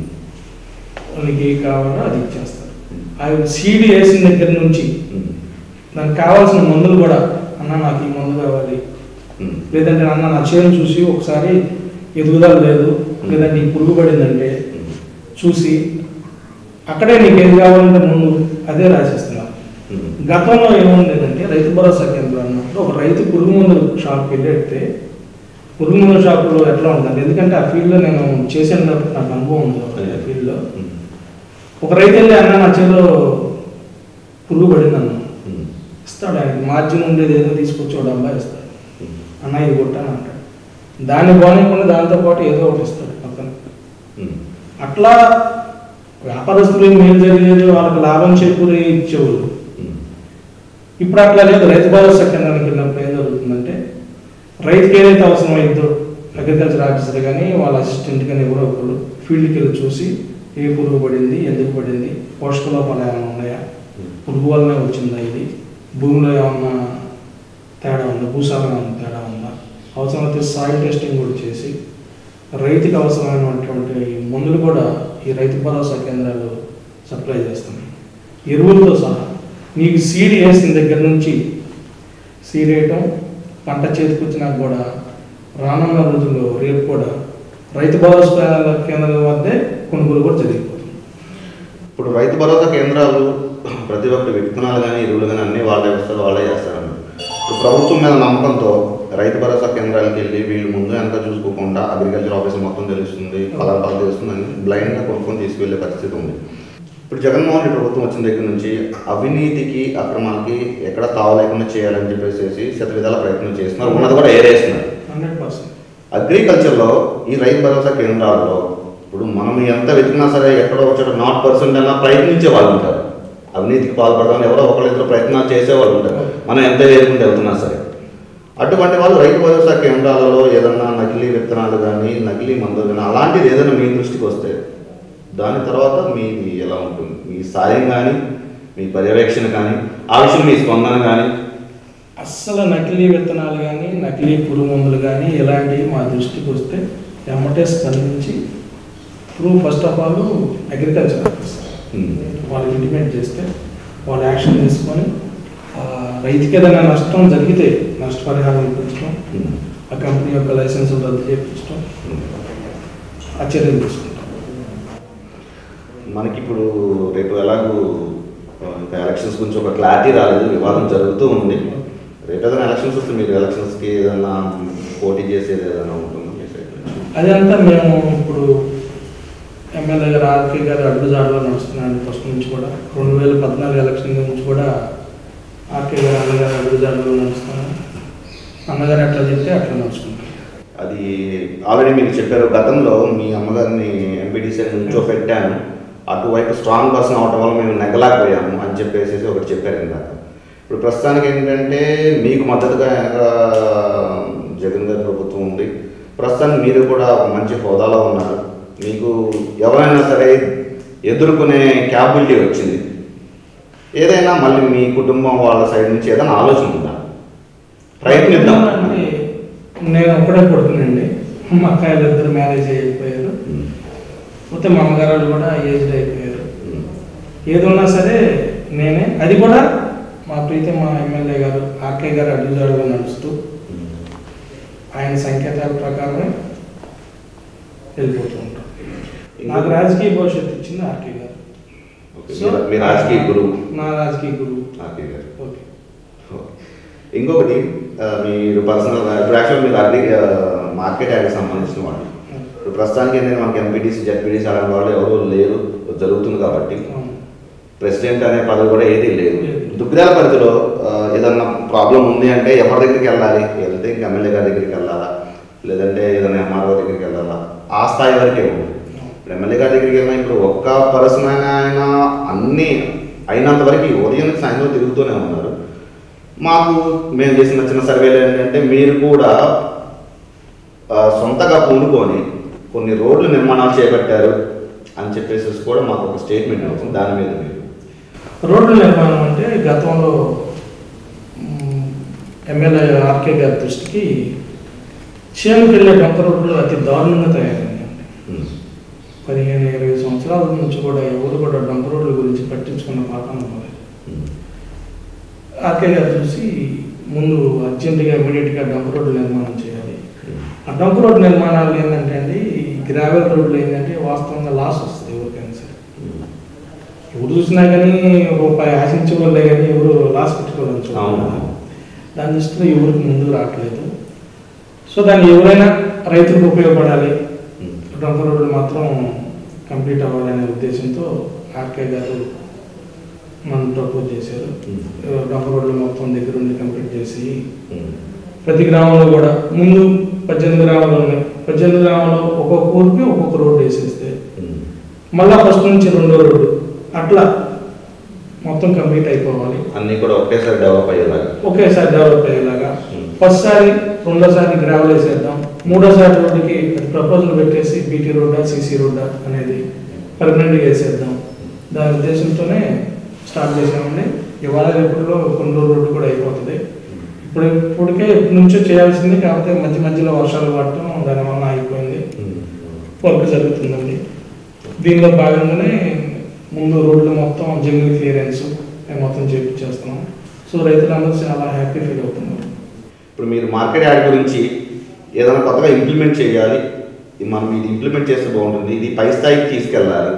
వాళ్ళకి ఏ కావాలో అది ఇచ్చేస్తారు. అవి సీడ్ వేసిన దగ్గర నుంచి దానికి కావాల్సిన మందులు కూడా, అన్న నాకు ఈ మందు కావాలి, లేదంటే అన్న నా చేను చూసి ఒకసారి ఎదుగుదల లేదు, లేదంటే ఈ పురుగు పడిందంటే చూసి అక్కడే నీకు ఏది కావాలంటే ముందు అదే రాసిస్తున్నారు. గతంలో ఏముండేదంటే రైతు భరోసా కేంద్రం అన్నప్పుడు ఒక రైతు పురుగు మందుల షాప్కి వెళ్ళేస్తే పురుగు మందుల షాపులో ఎట్లా ఉంటుంది, ఎందుకంటే ఆ ఫీల్డ్లో నేను చేసిన నాకు అనుభవం ఉంది. ఆ ఫీల్డ్లో ఒక రైతు వెళ్ళి అన్న నా చేలో పురుగు పడింది అన్న ఇస్తాడు, ఆయనకి మార్జిన్ ఉండేది ఏదో తీసుకొచ్చి ఒక డబ్బా ఇస్తాడు, అన్న ఇది కొట్టాను అంటాడు. దాన్ని బాగుండకుండా దాంతోపాటు ఏదో ఒకటి ఇస్తాడు పక్కన. అట్లా వ్యాపారస్తులకు మేలు జరిగేది, వాళ్ళకి లాభం చేకూరే ఇచ్చేవాళ్ళు. ఇప్పుడు అట్లా లేదు. రైతు భరోసా కేంద్రానికి వెళ్ళినప్పుడు ఏం జరుగుతుందంటే, రైతుకి ఏదైతే అవసరమైందో అగ్రికల్చర్ ఆఫీసర్ కానీ వాళ్ళ అసిస్టెంట్ కానీ ఎవరో ఒకరు ఫీల్డ్కి వెళ్ళి చూసి ఏ పురుగు పడింది, ఎందుకు పడింది, పోషక లోపాలు ఏమైనా ఉన్నాయా, పురుగు వల్లనే వచ్చిందా, ఇది భూమిలో ఏమన్నా తేడా ఉందా, భూసారం ఏమన్నా తేడా ఉందా, అవసరమైతే సాయిల్ టెస్టింగ్ కూడా చేసి రైతుకి అవసరమైనటువంటి మందులు కూడా ఈ రైతు భరోసా కేంద్రాలు సప్లై చేస్తున్నాయి. ఎరువులతో సహా నీకు సీడ్ వేసిన దగ్గర నుంచి సీడ్ వేయటం, పంట చేతికి వచ్చినాక కూడా రానున్న రోజుల్లో రేపు కూడా రైతు భరోసా కేంద్రాల వద్దే కొనుగోలు కూడా జరిగిపోతుంది. ఇప్పుడు రైతు భరోసా కేంద్రాలు ప్రతి ఒక్క విత్తనాలు కానీ ఎరువులు కానీ అన్నీ వాళ్ళే వస్తారు, వాళ్ళే చేస్తారన్నారు. ఇప్పుడు ప్రభుత్వం మీద నమ్మకంతో రైతు భరోసా కేంద్రాలకు వెళ్ళి వీళ్ళు ముందు ఎంత చూసుకోకుండా అగ్రికల్చర్ ఆఫీసర్ మొత్తం తెలుస్తుంది, పలానా పలానా తెలుస్తుంది అని బ్లైండ్గా కొనుక్కొని తీసుకువెళ్ళే పరిస్థితి ఉంది. ఇప్పుడు జగన్మోహన్ రెడ్డి ప్రభుత్వం వచ్చిన దగ్గర నుంచి అవినీతికి అక్రమాలకి ఎక్కడ తావు లేకుండా చేయాలని చెప్పేసి శత విధాల ప్రయత్నం చేస్తున్నారు, ఉన్నది కూడా ఏరేస్తున్నారు. హండ్రెడ్ పర్సెంట్ అగ్రికల్చర్లో ఈ రైతు భరోసా కేంద్రాల్లో ఇప్పుడు మనం ఎంత వెతికినా సరే ఎక్కడో వచ్చాడో నాట్ పర్సెంట్ అయినా ప్రయత్నించే వాళ్ళు ఉంటారు. అవినీతికి పాల్పడదామని ఎవరో ఒకళ్ళిద్దరు ప్రయత్నాలు చేసేవాళ్ళు ఉంటారు, మనం ఎంత వేరుకుంటూ వెళ్తున్నా సరే. అటువంటి వాళ్ళు రైతు భరోసా కేంద్రాలలో ఏదన్నా నకిలీ విత్తనాలు కానీ నకిలీ మందులు కానీ అలాంటిది ఏదైనా మీ దృష్టికి వస్తే దాని తర్వాత మీది ఎలా ఉంటుంది, మీ సాయం కానీ మీ పర్యవేక్షణ కానీ ఆ విషయం మీ స్పందన కానీ? అస్సలు నకిలీ విత్తనాలు కానీ నకిలీ పురుగు మందులు కానీ ఇలాంటివి మా దృష్టికి వస్తే ఎమ్మటే స్పందించి through first of all agriculture officer వాళ్ళు ఇంటిమేట్ చేస్తే వాళ్ళు యాక్షన్ తీసుకొని రైతుకి ఏదైనా నష్టం జరిగితే నష్టపరిహారం ఇప్పించడం, ఆ కంపెనీ యొక్క లైసెన్సులు రద్దు చేయించడం, ఆ చర్యలు తీసుకుంటాం. మనకి ఇప్పుడు రేపు ఎలాగూ ఇంకా ఎలక్షన్స్ గురించి ఒక క్లారిటీ రాలేదు, వివాదం జరుగుతూ ఉంది. రేపు ఏదైనా ఎలక్షన్స్ వస్తే మీరు ఎలక్షన్స్కి ఏదైనా పోటీ చేసేది ఏదైనా ఉంటుంది? అదంతా మేము ఇప్పుడు ఎమ్మెల్యే గారు ఆర్కే గారు అడుగుజాడలో నడుస్తున్నాను ఫస్ట్ నుంచి కూడా. రెండు వేల పద్నాలుగు ఎలక్షన్ నుంచి కూడా ఆర్కే గారు అన్నగారు అడుగుజాడలో నడుస్తున్నాను. అన్నగారు ఎట్లా చెప్తే అట్లా నడుచుకుంటాం. అది ఆల్రెడీ మీకు చెప్పారు, గతంలో మీ అమ్మగారిని ఎంపీటీసీ నుంచో పెట్టాను, అటువైపు స్ట్రాంగ్ పర్సన్ అవటం వల్ల మేము నెగ్గలేకపోయాము అని చెప్పేసి ఒకటి చెప్పారు ఇందాక. ఇప్పుడు ప్రస్తుతానికి ఏంటంటే మీకు మద్దతుగా జగన్ గారి ప్రభుత్వం ఉంది, ప్రస్తుతానికి మీరు కూడా ఒక మంచి హోదాలో ఉన్నారు, మీకు ఎవరైనా సరే ఎదుర్కొనే క్యాపబిలిటీ వచ్చింది. ఏదైనా మళ్ళీ మీ కుటుంబం వాళ్ళ సైడ్ నుంచి ఏదైనా ఆలోచన ఉందా? ప్రయత్నిద్దాం. అంటే నేను ఒక్కడే కొడుకునండి, మా అక్కాయిలు ఇద్దరు మ్యారేజ్ అయిపోయారు, పోతే మా అమ్మగారు కూడా ఏజ్డ్ అయిపోయారు. ఏదున్నా సరే నేనే, అది కూడా మా ప్రీతి మా ఎమ్మెల్యే గారు ఆర్కే గారు అడ్డుజాడుగా నడుస్తూ ఆయన సంకేతాల ప్రకారమే వెళ్ళిపోతూ ఉంటాం. నాకు రాజకీయ భవిష్యత్తు ఇచ్చింది ఆర్కే గారు. మీ రాజకీయ గురువు? నా రాజకీయ గురువు ఆర్కే గారు. ఓకే. ఇంకొకటి మీరు పర్సనల్ ఇప్పుడు యాక్చువల్ మీరు అగ్రి మార్కెట్ యాడ్కి సంబంధించిన వాళ్ళు, ఇప్పుడు ప్రస్తుతానికి ఏంటంటే మనకి ఎంపీటీసీ జెడ్పీటీసీ అలాంటి వాళ్ళు ఎవరు లేరు, జరుగుతుంది కాబట్టి ప్రెసిడెంట్ అనే పదవి కూడా ఏదీ లేదు. దుగ్గిరాల పరిధిలో ఏదన్నా ప్రాబ్లం ఉంది అంటే ఎవరి దగ్గరికి వెళ్ళాలి? వెళ్తే ఇంకా ఎమ్మెల్యే గారి దగ్గరికి వెళ్ళాలా, లేదంటే ఏదైనా ఎంఆర్ఓ దగ్గరికి వెళ్ళాలా, ఆ స్థాయి వరకే ఉంది. ఇప్పుడు ఎమ్మెల్యే గారి దగ్గరికి వెళ్ళినా ఇప్పుడు ఒక్క పర్సన్ అయినా ఆయన అన్నీ అయినంత వరకు ఉదయం సాయంత్రం తిరుగుతూనే ఉన్నారు. మాకు మేము చేసిన చిన్న సర్వేలు ఏంటంటే మీరు కూడా సొంతగా పూనుకొని కొన్ని రోడ్లు నిర్మాణాలు చేపట్టారు అని చెప్పేసి కూడా మాకు ఒక స్టేట్మెంట్ వచ్చింది. దాని మీద మీరు రోడ్ల నిర్మాణం అంటే గతంలో ఎమ్మెల్యే ఆర్కే గారి దృష్టికి చేనుకి వెళ్ళే డొంక రోడ్లు అతి దారుణంగా తయారైందండి. పదిహేను ఇరవై సంవత్సరాల నుంచి కూడా ఎవరు కూడా డొంక రోడ్ల గురించి పట్టించుకున్న పాపం లేదు. ఆర్కే గారు చూసి ముందు అర్జెంటుగా ఇమీడియట్గా డొంక రోడ్లు నిర్మాణం చేయాలి. ఆ డొంక రోడ్డు నిర్మాణాలు ఏంటంటే అండి, గ్రావెల్ రోడ్లు ఏంటంటే వాస్తవంగా లాస్ వస్తుంది ఎవరికైనా సరే. ఎవరు చూసినా కానీ రూపాయి ఆశించే వాళ్ళే కానీ ఎవరు లాస్ పెట్టుకోవాలని చూడాలి. దాని దృష్టిలో ఎవరికి ముందుకు రావట్లేదు. సో దాన్ని ఎవరైనా రైతులకు ఉపయోగపడాలి, డొంక రోడ్లు మాత్రం కంప్లీట్ అవ్వాలనే ఉద్దేశంతో ఆర్కే గారు మనం ప్రపోజ్ చేశారు. డొంక రోడ్లు మొత్తం దగ్గర ఉండి కంప్లీట్ చేసి ప్రతి గ్రామంలో కూడా ముందు పద్దెనిమిది గ్రామాలు ఉన్నాయి, పద్దెనిమిది గ్రామంలో ఒక్కొక్క ఊరికి ఒక్కొక్క రోడ్డు వేసేస్తే మళ్ళా ఫస్ట్ నుంచి రెండో రోడ్డు అట్లా మొత్తం కంప్లీట్ అయిపోవాలి. అన్ని కూడా ఒకేసారి డెవలప్ అయ్యేలాగా ఒకేసారి డెవలప్ అయ్యేలాగా ఫస్ట్ సారి రెండోసారి గ్రావెల్ వేసేద్దాం, మూడోసారి రోడ్డుకి ప్రపోజల్ పెట్టేసి బీటీ రోడ్డా సిసి రోడ్డా అనేది పర్మనెంట్గా వేసేద్దాం. దాని ఉద్దేశంతోనే స్టార్ట్ చేసామండి. ఇవాళ రేపుల్లో కొన్ని రోడ్డు కూడా అయిపోతుంది. ఇప్పుడు ఇప్పటికే ఇప్పటి నుంచో చేయాల్సింది, కాకపోతే మధ్య మధ్యలో వర్షాలు పడటం దానివల్ల అయిపోయింది. వర్క్ జరుగుతుందండి. దీనిలో భాగంగానే ముందు రోడ్లు మొత్తం జంగిల్ క్లియరెన్స్ మేము మొత్తం చేపించేస్తున్నాం. సో రైతులందరూ చాలా హ్యాపీ ఫీల్ అవుతున్నారు. ఇప్పుడు మీరు మార్కెట్ యాడ్ గురించి ఏదైనా కొత్తగా ఇంప్లిమెంట్ చేయాలి, మనం ఇది ఇంప్లిమెంట్ చేస్తే బాగుంటుంది, ఇది పై స్థాయికి తీసుకెళ్ళాలి,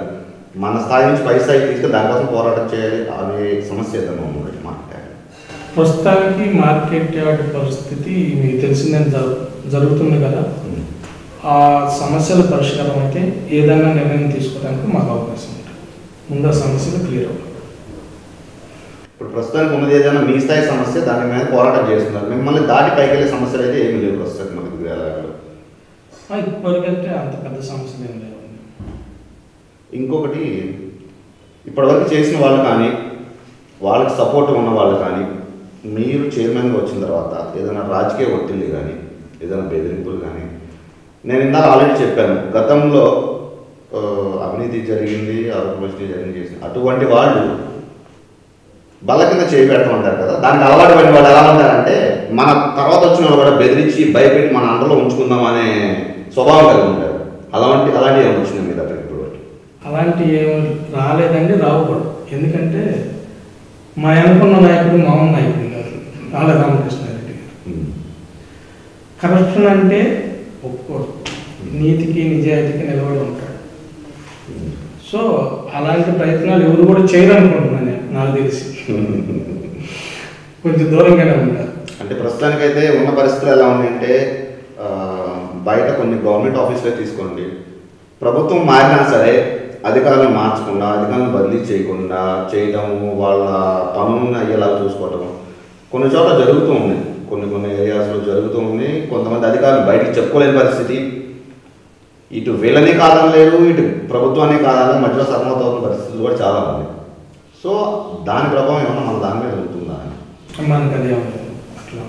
మన స్థాయి నుంచి పై స్థాయికి తీసుకెళ్ళి దానికోసం పోరాటం చేయాలి అనే సమస్య ఏదైనా ఉంది మార్కెట్. ప్రస్తుతానికి మార్కెట్ యార్డ్ పరిస్థితి మీకు తెలిసిందని జరుగుతుంది కదా, ఆ సమస్యల పరిష్కారం అయితే ఏదైనా నిర్ణయం తీసుకోవడానికి మాకు అవకాశం ఉంటుంది. ముందు ఆ సమస్యలు క్లియర్ అవుతాయి. ఇప్పుడు ప్రస్తుతానికి ఉన్నది ఏదైనా మీ స్థాయి సమస్య, దాని మీద పోరాటం చేస్తున్నారు. మిమ్మల్ని దాటి పైకి వెళ్ళే సమస్యలు అయితే ఏమి లేవు ప్రస్తుతానికి మనకి దుగ్గిరాలలో. ఇప్పటికైతే అంత పెద్ద సమస్యలు ఏం లేవు. ఇంకొకటి, ఇప్పటివరకు చేసిన వాళ్ళు కానీ వాళ్ళకి సపోర్ట్ ఉన్న వాళ్ళు కానీ మీరు చైర్మన్గా వచ్చిన తర్వాత ఏదైనా రాజకీయ ఒత్తిళ్ళు కానీ ఏదైనా బెదిరింపులు కానీ, నేను ఇందాక ఆల్రెడీ చెప్పాను, గతంలో అవినీతి జరిగింది, ఆరోగ్యశ్రీ జరిగింది చేసింది, అటువంటి వాళ్ళు బల్ల కింద చేయి పెడతా ఉంటారు కదా, దానికి అలవాటు పడిన వాళ్ళు ఎలా ఉంటారంటే మన తర్వాత వచ్చిన వాళ్ళు కూడా బెదిరించి భయపెట్టి మన అండలో ఉంచుకుందాం అనే స్వభావం కలిగి ఉంటారు. అలాంటి అలాంటివి ఏమైనా వచ్చినాయి మీ దగ్గర ఇప్పుడు? అలాంటి ఏమి రాలేదండి, రావకూడదు. ఎందుకంటే మా అనుకున్న నాయకుడు మామూలు నాయకుడు గారు ఆళ్ళ రామకృష్ణారెడ్డి గారు. కరప్షన్ అంటే ఒప్పుకోరు, నీతికి నిజాయితీకి నిలబడి ఉంటాడు. సో అలాంటి ప్రయత్నాలు ఎవరు కూడా చేయరనుకుంటున్నాను నేను, నాకు తెలిసి కొంచెం దూరంగానే ఉంటారు. అంటే ప్రస్తుతానికైతే ఉన్న పరిస్థితులు ఎలా ఉన్నాయంటే, బయట కొన్ని గవర్నమెంట్ ఆఫీసులే తీసుకోండి, ప్రభుత్వం మారినా సరే అధికారులను మార్చకుండా, అధికారులను బదిలీ చేయకుండా చేయటము, వాళ్ళ పనులను అయ్యేలా చూసుకోవటం కొన్ని చోట్ల జరుగుతూ ఉంది, కొన్ని కొన్ని ఏరియాస్లో జరుగుతూ ఉంది. కొంతమంది అధికారులు బయటికి చెప్పుకోలేని పరిస్థితి, ఇటు వీళ్ళని కాదనలేదు, ఇటు ప్రభుత్వాన్ని కాదనలేదు, మధ్యలో సర్మత అవుతున్న పరిస్థితులు కూడా చాలా ఉంది. సో దాని ప్రభావం ఏమన్నా మన దాని మీద ఉంటుందా? మనకు అదే అట్లా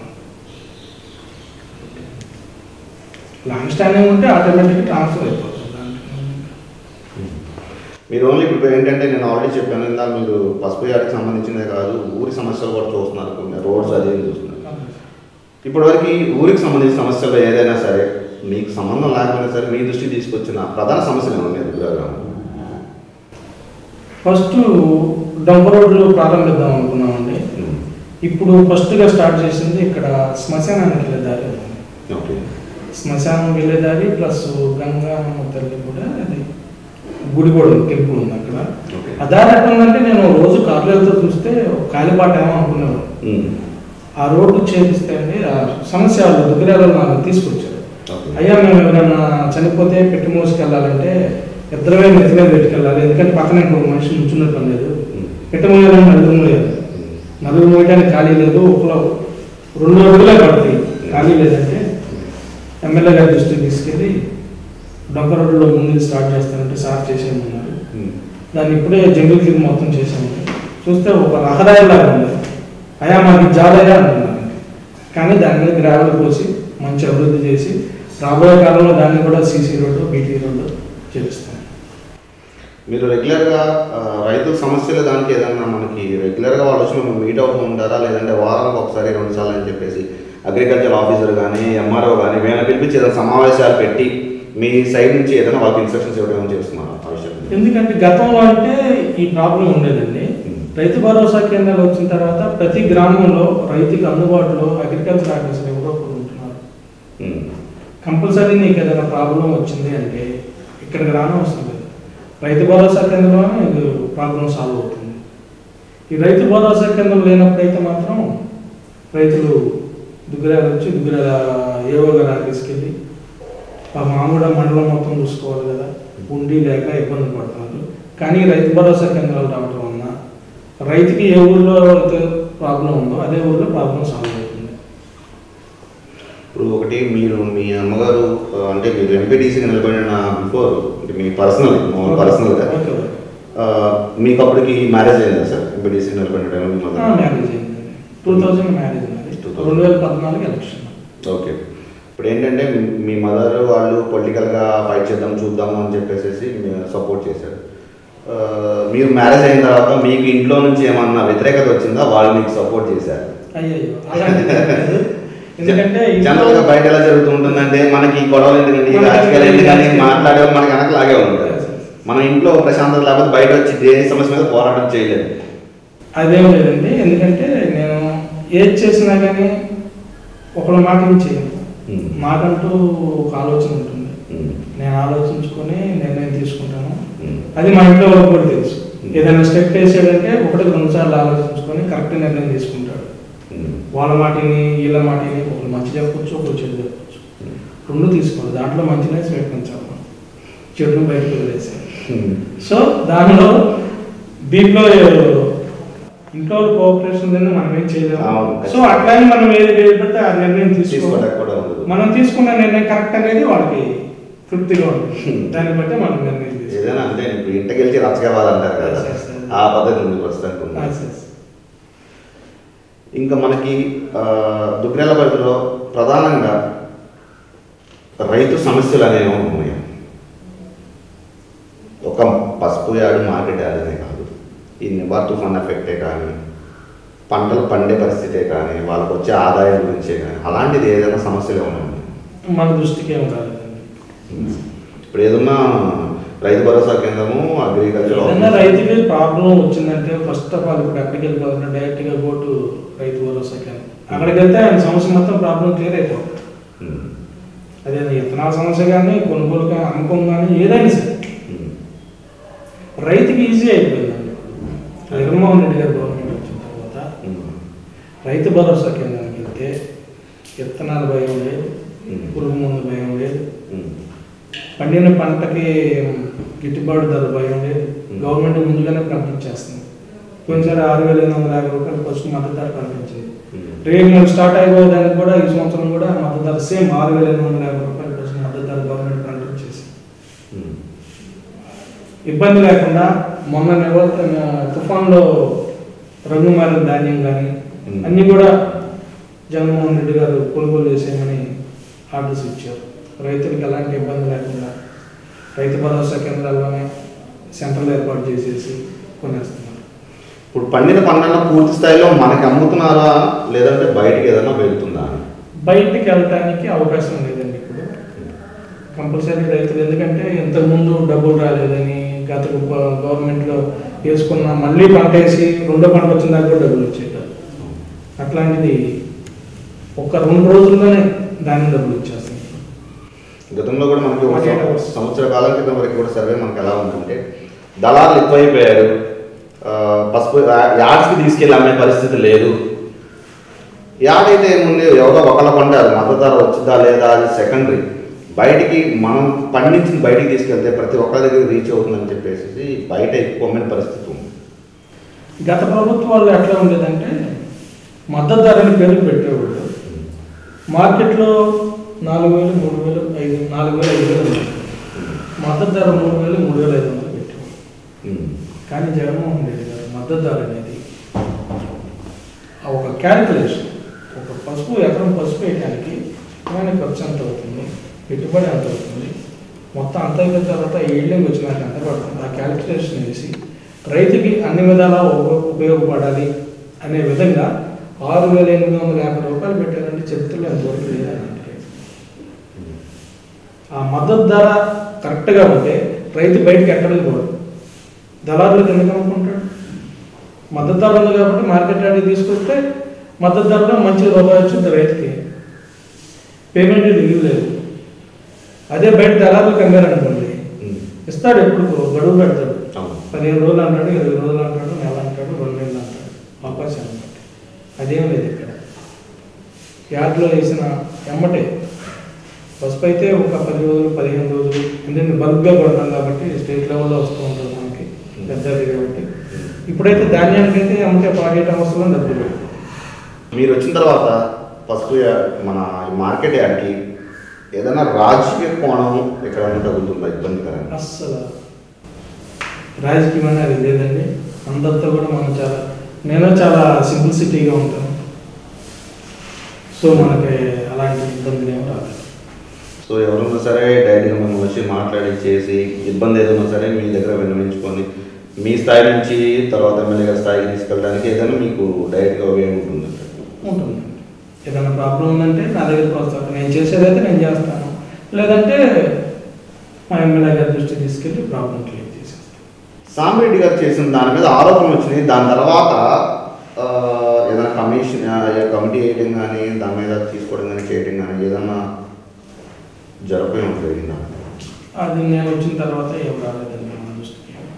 లాంగ్ స్టాండింగ్ ఉంటే ఆటోమేటిక్గా ట్రాన్స్ఫర్ అయిపోతుంది. మీరు ఓన్లీ ఇప్పుడు ఏంటంటే, నేను ఆల్రెడీ చెప్పాను ఇందా, మీరు పసుపు యార్డ్కి సంబంధించినదే కాదు ఊరి సమస్యలు కూడా చూస్తున్నారు, కొన్ని రోడ్స్ అదే చూస్తున్నారు. ఇప్పటివరకు ఊరికి సంబంధించిన సమస్యలు ఏదైనా సరే మీకు సంబంధం లేకపోయినా సరే మీ దృష్టికి తీసుకొచ్చిన ప్రధాన సమస్యలు ఏమన్నా దుగ్గిరాలలో? ఫస్ట్ డంప్ రోడ్లు ప్రారంభిద్దాం అనుకున్నామండి. ఇప్పుడు ఫస్ట్గా స్టార్ట్ చేసింది ఇక్కడ శ్మశానానికి వెళ్ళే దారి. ఓకే, శ్మశానం వెళ్ళే దారి ప్లస్ గంగా తల్లి కూడా అది గుడి కూడా టెంపుల్ ఉంది అక్కడ. ఆ దారి ఎట్లా ఉందంటే, నేను రోజు కార్లతో చూస్తే కాలిపాట ఏమో అనుకునేవాడు. ఆ రోడ్డు చేపిస్తే అండి ఆ సమస్య వాళ్ళు దుగ్గిరాలలో నాకు తీసుకొచ్చారు. అయ్యా మేము ఎవరైనా చనిపోతే పెట్టి మోసుకెళ్ళాలంటే ఇద్దరమే నెత్తి మీద పెట్టుకెళ్ళాలి, ఎందుకంటే పక్కన ఇంకొక మనిషి నుంచున్నట్టు లేదు, పెట్టి మోయాలని నలుగురు మోయాలి, నలుగురు మోయడానికి ఖాళీ లేదు, ఒకలో రెండు అడుగులే పడతాయి, ఖాళీ లేదంటే ఎమ్మెల్యే గారి దృష్టికి తీసుకెళ్ళి డొంక రోడ్లో ముందు స్టార్ట్ చేస్తానంటే సార్ చేసేయమన్నారు. దాన్ని ఇప్పుడే జంగిల్ కింద మొత్తం చేసాము. చూస్తే ఒక రహదారిలాగా ఉంది. అయా మాకు జాలయ్యా అంటున్నారు, కానీ దాని మీద గ్రావెల్ పోసి మంచి అభివృద్ధి చేసి రాబోయే కాలంలో దాన్ని కూడా సీసీ రోడ్డు బీటీ రోడ్డు చేపిస్తాం. మీరు రెగ్యులర్గా రైతుల సమస్యలు దానికి ఏదన్నా మనకి రెగ్యులర్గా వాళ్ళు వచ్చి మేము మీట్ అవుతూ ఉంటారా, లేదంటే వారానికి ఒకసారి రెండు సార్లు అని చెప్పేసి అగ్రికల్చర్ ఆఫీసర్ కానీ ఎంఆర్ఓ కానీ వీళ్ళని పిలిపించి ఏదైనా సమావేశాలు పెట్టి మీ సైడ్ నుంచి ఏదైనా వాళ్ళకి ఇన్స్ట్రక్షన్స్ ఇవ్వడం చేస్తున్నారు ఆ విషయం? ఎందుకంటే గతంలో అంటే ఈ ప్రాబ్లం ఉండేదండి. రైతు భరోసా కేంద్రాలు వచ్చిన తర్వాత ప్రతి గ్రామంలో రైతుకి అందుబాటులో అగ్రికల్చర్ ఆఫీసర్ ఎవరో ఒకరు ఉంటున్నారు. కంపల్సరీ నీకు ఏదైనా ప్రాబ్లం వచ్చింది అంటే ఇక్కడికి రావడం అవసరం లేదు, రైతు భరోసా కేంద్రంలోనే ఇది ప్రాబ్లం సాల్వ్ అవుతుంది. ఈ రైతు భరోసా కేంద్రం లేనప్పుడైతే మాత్రం రైతులు దుగ్గిరాలు వచ్చి దుగ్గిరాల ఏవో గారు ఆఫీస్కి వెళ్ళి ఆ మామూలు మండలం మొత్తం చూసుకోవాలి కదా, ఉండి లేక ఇబ్బంది పడుతున్నారు. కానీ రైతు భరోసా కేంద్రాలు రావడం వలన రైతుకి ఏ ఊళ్ళో అయితే ప్రాబ్లం ఉందో అదే ఊళ్ళో ప్రాబ్లం సాల్వ్ అవుతుంది. ఇప్పుడు ఒకటి, మీరు మీ అమ్మగారు అంటే మీరు ఎంపీటీసీగా నిలబడిన బిఫోర్ అంటే మీ పర్సనల్ పర్సనల్గా మీకు అప్పటికి మ్యారేజ్ అయిందా సార్? ఎంపీటీసీ నిలబడిన టైంలో మ్యారేజ్ అయింది, టూ థౌజండ్ మ్యారేజ్ అయింది, రెండు వేల పద్నాలుగు ఎలక్షన్. ఓకే, ఇప్పుడు ఏంటంటే మీ మదర్ వాళ్ళు పొలిటికల్గా ఫైట్ చేద్దాం చూద్దాము అని చెప్పేసి సపోర్ట్ చేశారు. మీరు మ్యారేజ్ అయిన తర్వాత మీకు ఇంట్లో నుంచి ఏమన్నా వ్యతిరేకత వచ్చిందా, వాళ్ళు మీకు సపోర్ట్ చేశారు? అయ్యో, ఎందుకంటే జనరల్గా బయట ఎలా జరుగుతూ ఉంటుందంటే, మనకి గొడవలు ఎందుకంటే రాజకీయాలు ఎందుకని మాట్లాడే మనకి వెనక లాగే ఉంటుంది. మన ఇంట్లో ప్రశాంతత లేకపోతే బయట వచ్చి దేని సమస్య మీద పోరాటం చేయలేదు. అదేం లేదండి, ఎందుకంటే నేను ఏది చేసినా కానీ ఒకళ్ళ మాట చేయను, మాకంటూ ఒక ఆలోచన ఉంటుంది. నేను ఆలోచించుకొని నిర్ణయం తీసుకుంటాను. అది మా ఇంట్లో వాళ్ళకి కూడా తెలుసు. ఏదైనా స్టెప్ వేసాడంటే ఒకటి రెండు సార్లు ఆలోచించుకొని కరెక్ట్ నిర్ణయం తీసుకుంటాడు. వాళ్ళ మాటిని వీళ్ళ మాటిని ఒకరు మంచి చెప్పొచ్చు, ఒకరు చెడు చెప్పొచ్చు, రెండు తీసుకోవాలి. దాంట్లో మంచినే స్వీకరించాలి, చెడును బయటకు వదిలేసాను. సో దానిలో దీంట్లో ఇంట్లో కోఆపరేషన్ మనం ఏం చేయలేము. సో అట్లానే మనం ఏది పెడితే ఆ నిర్ణయం తీసుకోవాలి. మనం తీసుకున్న నిర్ణయం కరెక్ట్ అనేది వాళ్ళకి తృప్తిగా ఉంటుంది. దాన్ని బట్టి మనం నిర్ణయం ఏదైనా అంటే ఇప్పుడు ఇంటికి వెళ్తే రచ్చగవాలంటారు కదా, ఆ పద్ధతి ఉంది ప్రస్తుతానికి. ఇంకా మనకి దుగ్గిరాల పరిధిలో ప్రధానంగా రైతు సమస్యలు అనేవి ఉన్నాయి. ఒక పసుపు యార్డు మార్కెట్ యార్డనే కాదు, ఈ నివార్ తుఫాన్ ఎఫెక్టే కానీ, పంటలు పండే పరిస్థితే కానీ, వాళ్ళకు వచ్చే ఆదాయం గురించే కానీ, అలాంటిది ఏదైనా సమస్యలు ఏమైనా మన దృష్టికి ఏమి రాలేదండి. ఇప్పుడు ఏదన్నా రైతు భరోసా కేంద్రము అగ్రికల్చర్ ఏదైనా రైతుకి ప్రాబ్లం వచ్చిందంటే ఫస్ట్ ఆఫ్ ఆల్ ఇప్పుడు ఎక్కడికి వెళ్ళిపోతుంటే డైరెక్ట్గా గో టు రైతు భరోసా కేంద్రం. అక్కడికి వెళ్తే ఆయన సమస్య మొత్తం ప్రాబ్లం క్లియర్ అయిపోతుంది. అదే ఇతనాల సమస్య కానీ, కొనుగోలు కానీ, అమ్మకం కానీ, ఏదైనా సరే రైతుకి ఈజీ అయిపోయిందండి. జగన్మోహన్ రెడ్డి గారు గవర్నమెంట్ వచ్చిన తర్వాత రైతు భరోసా కేంద్రానికి వెళ్తే విత్తనాల భయం లేదు, పురుగు మందు భయం లేదు, పండిన పంటకి గిట్టుబాటు ధర భయం లేదు. గవర్నమెంట్ ముందుగానే ప్రకటించేస్తుంది. కొంచెం ఆరు వేల ఎనిమిది వందల యాభై రూపాయలు ఫస్ట్ మద్దతు ధర ప్రకటించింది. రేపు మనం స్టార్ట్ అయిపోయేదానికి కూడా ఈ సంవత్సరం కూడా మద్దతు ధర సేమ్ ఆరు వేల ఎనిమిది వందల యాభై రూపాయలు ఫస్ట్ మద్దతు ధర గవర్నమెంట్ ప్రకటించేసి ఇబ్బంది లేకుండా మొన్న నివర్ తుఫాన్లో రంగు మారిన ధాన్యం కానీ అన్నీ కూడా జగన్మోహన్ రెడ్డి గారు కొనుగోలు చేసేయమని ఆర్డర్స్ ఇచ్చారు. రైతులకు ఎలాంటి ఇబ్బంది లేకుండా రైతు భరోసా కేంద్రాల్లోనే సెంటర్లు ఏర్పాటు చేసేసి కొనేస్తున్నారు. ఇప్పుడు పండిన పంటలను పూర్తి స్థాయిలో మనకి అమ్ముతున్నారా లేదంటే బయటికి ఏదైనా వెళ్తుందా? బయటికి వెళ్ళటానికి అవకాశం లేదండి ఇప్పుడు కంపల్సరీ రైతులు. ఎందుకంటే ఇంతకుముందు డబ్బులు రాలేదని గత గవర్నమెంట్లో వేసుకున్న మళ్ళీ పంట వేసి రెండో పంట వచ్చిన దాకా కూడా డబ్బులు వచ్చేది. అట్లాంటిది ఒక రెండు రోజుల్లోనే దాని డబ్బులు వచ్చేస్తాయి. గతంలో కూడా మనకి ఒక సంవత్సర కాలం క్రితం వరకు కూడా సర్వే మనకి ఎలా ఉందంటే దళాలు ఎక్కువైపోయారు, పసుపు యాడ్స్కి తీసుకెళ్ళి అమ్మే పరిస్థితి లేదు. యాడ్ అయితే ఏముంది, ఎవరో ఒకళ్ళ పంట మద్దతు ధర వచ్చిందా లేదా అది సెకండరీ. బయటికి మనం పండించిన బయటికి తీసుకెళ్తే ప్రతి ఒక్కరి దగ్గర రీచ్ అవుతుందని చెప్పేసి బయట ఎక్కువ అమ్మిన పరిస్థితి ఉంది. గత ప్రభుత్వాల్లో ఎట్లా ఉండేదంటే మద్దతు ధరని పేరు పెట్టేవాళ్ళు, మార్కెట్లో నాలుగు వేలు మూడు వేలు ఐదు నాలుగు వేలు ఐదు వేలు మద్దతు ధర మూడు వేలు మూడు వేల ఐదు వందలు పెట్టేవాళ్ళు. కానీ జగన్మోహన్ రెడ్డి గారు మద్దతు ధర అనేది ఒక క్యాలిక్యులేషన్, ఒక పసుపు ఎకరం పసుపు వేయడానికి ఏమైనా ఖర్చు ఎంత అవుతుంది, పెట్టుబడి ఎంత అవుతుంది, మొత్తం అంత అయిపోయిన తర్వాత ఈల్డింగ్ వచ్చినాక ఎంత పడుతుంది, ఆ క్యాలిక్యులేషన్ వేసి రైతుకి అన్ని విధాలా ఉపయోగపడాలి అనే విధంగా ఆరు వేల ఎనిమిది వందల యాభై రూపాయలు పెట్టారంటే చరిత్రలో ఎంతవరకు లేదని. ఆ మద్దతు ధర కరెక్ట్గా ఉంటే రైతు బయటకు ఎక్కడికి పోడు, దళారులకు ఎందుకు అమ్ముకుంటాడు? మద్దతు ధర ఉంది కాబట్టి మార్కెట్ యార్డ్కి తీసుకొస్తే మద్దతు ధరలో మంచి రూపాయి వచ్చింది రైతుకి, పేమెంట్ దిగులేదు. అదే బయట దళారులకు అమ్మారనుకోండి ఇస్తాడు, ఎప్పుడు గడువు పెడతాడు, పదిహేను రోజులు అంటాడు, ఇరవై రోజులు అంటాడు, నెల అంటాడు, రెండు నెలలు అంటాడు, అవకాశం అనమాట. అదేం లేదు ఇక్కడ. యార్డ్లో వేసిన ఎమ్మటే పసుపు అయితే ఒక పది రోజులు పదిహేను రోజులు ఎందుకంటే బల్క్గా కొడతాం కాబట్టి స్టేట్ లెవెల్లో వస్తూ ఉంటుంది మనకి పెద్దది కాబట్టి. ఇప్పుడైతే ధాన్యానికి అయితే అమ్మితే పాడేట అవసరం డబ్బులు పెడతాం. మీరు వచ్చిన తర్వాత పసుపు మన మార్కెట్ యార్డ్కి ఏదైనా రాజకీయ కోణం ఎక్కడైనా తగులుతుందా ఇబ్బందికరంగా? అస్సలు రాజకీయం అనేది లేదండి. అందరితో కూడా మనం చాలా నేను చాలా సింప్లిసిటీగా ఉంటాను. సో మనకి అలాంటి ఇబ్బందులు ఏమి రాదు. సో ఎవరైనా సరే డైరెక్ట్గా మనం వచ్చి మాట్లాడి చేసి ఇబ్బంది ఏదైనా సరే మీ దగ్గర విన్నవించుకొని మీ స్థాయి నుంచి తర్వాత ఎమ్మెల్యే గారి స్థాయికి తీసుకెళ్ళడానికి ఏదైనా మీకు డైరెక్ట్గా వే ఉంటుంది ఉంటుంది ఏదైనా ప్రాబ్లం ఉందంటే నా దగ్గరికి వస్తాను, నేను చేసేదైతే నేను చేస్తాను, లేదంటే మా ఎమ్మెల్యే గారి దృష్టి తీసుకెళ్ళి ప్రాబ్లం క్లియర్ చేసేస్తాను. సామిరెడ్డి గారు చేసిన దాని మీద ఆరోపణలు వచ్చినాయి. దాని తర్వాత ఏదైనా కమిషన్ కమిటీ వేయడం కానీ దాని మీద తీసుకోవడం కానీ చేయడం కానీ ఏదైనా జరిగిపోయి ఉంటుంది. అది నేను వచ్చిన తర్వాత ఏం రాలేదండి మన దృష్టికి.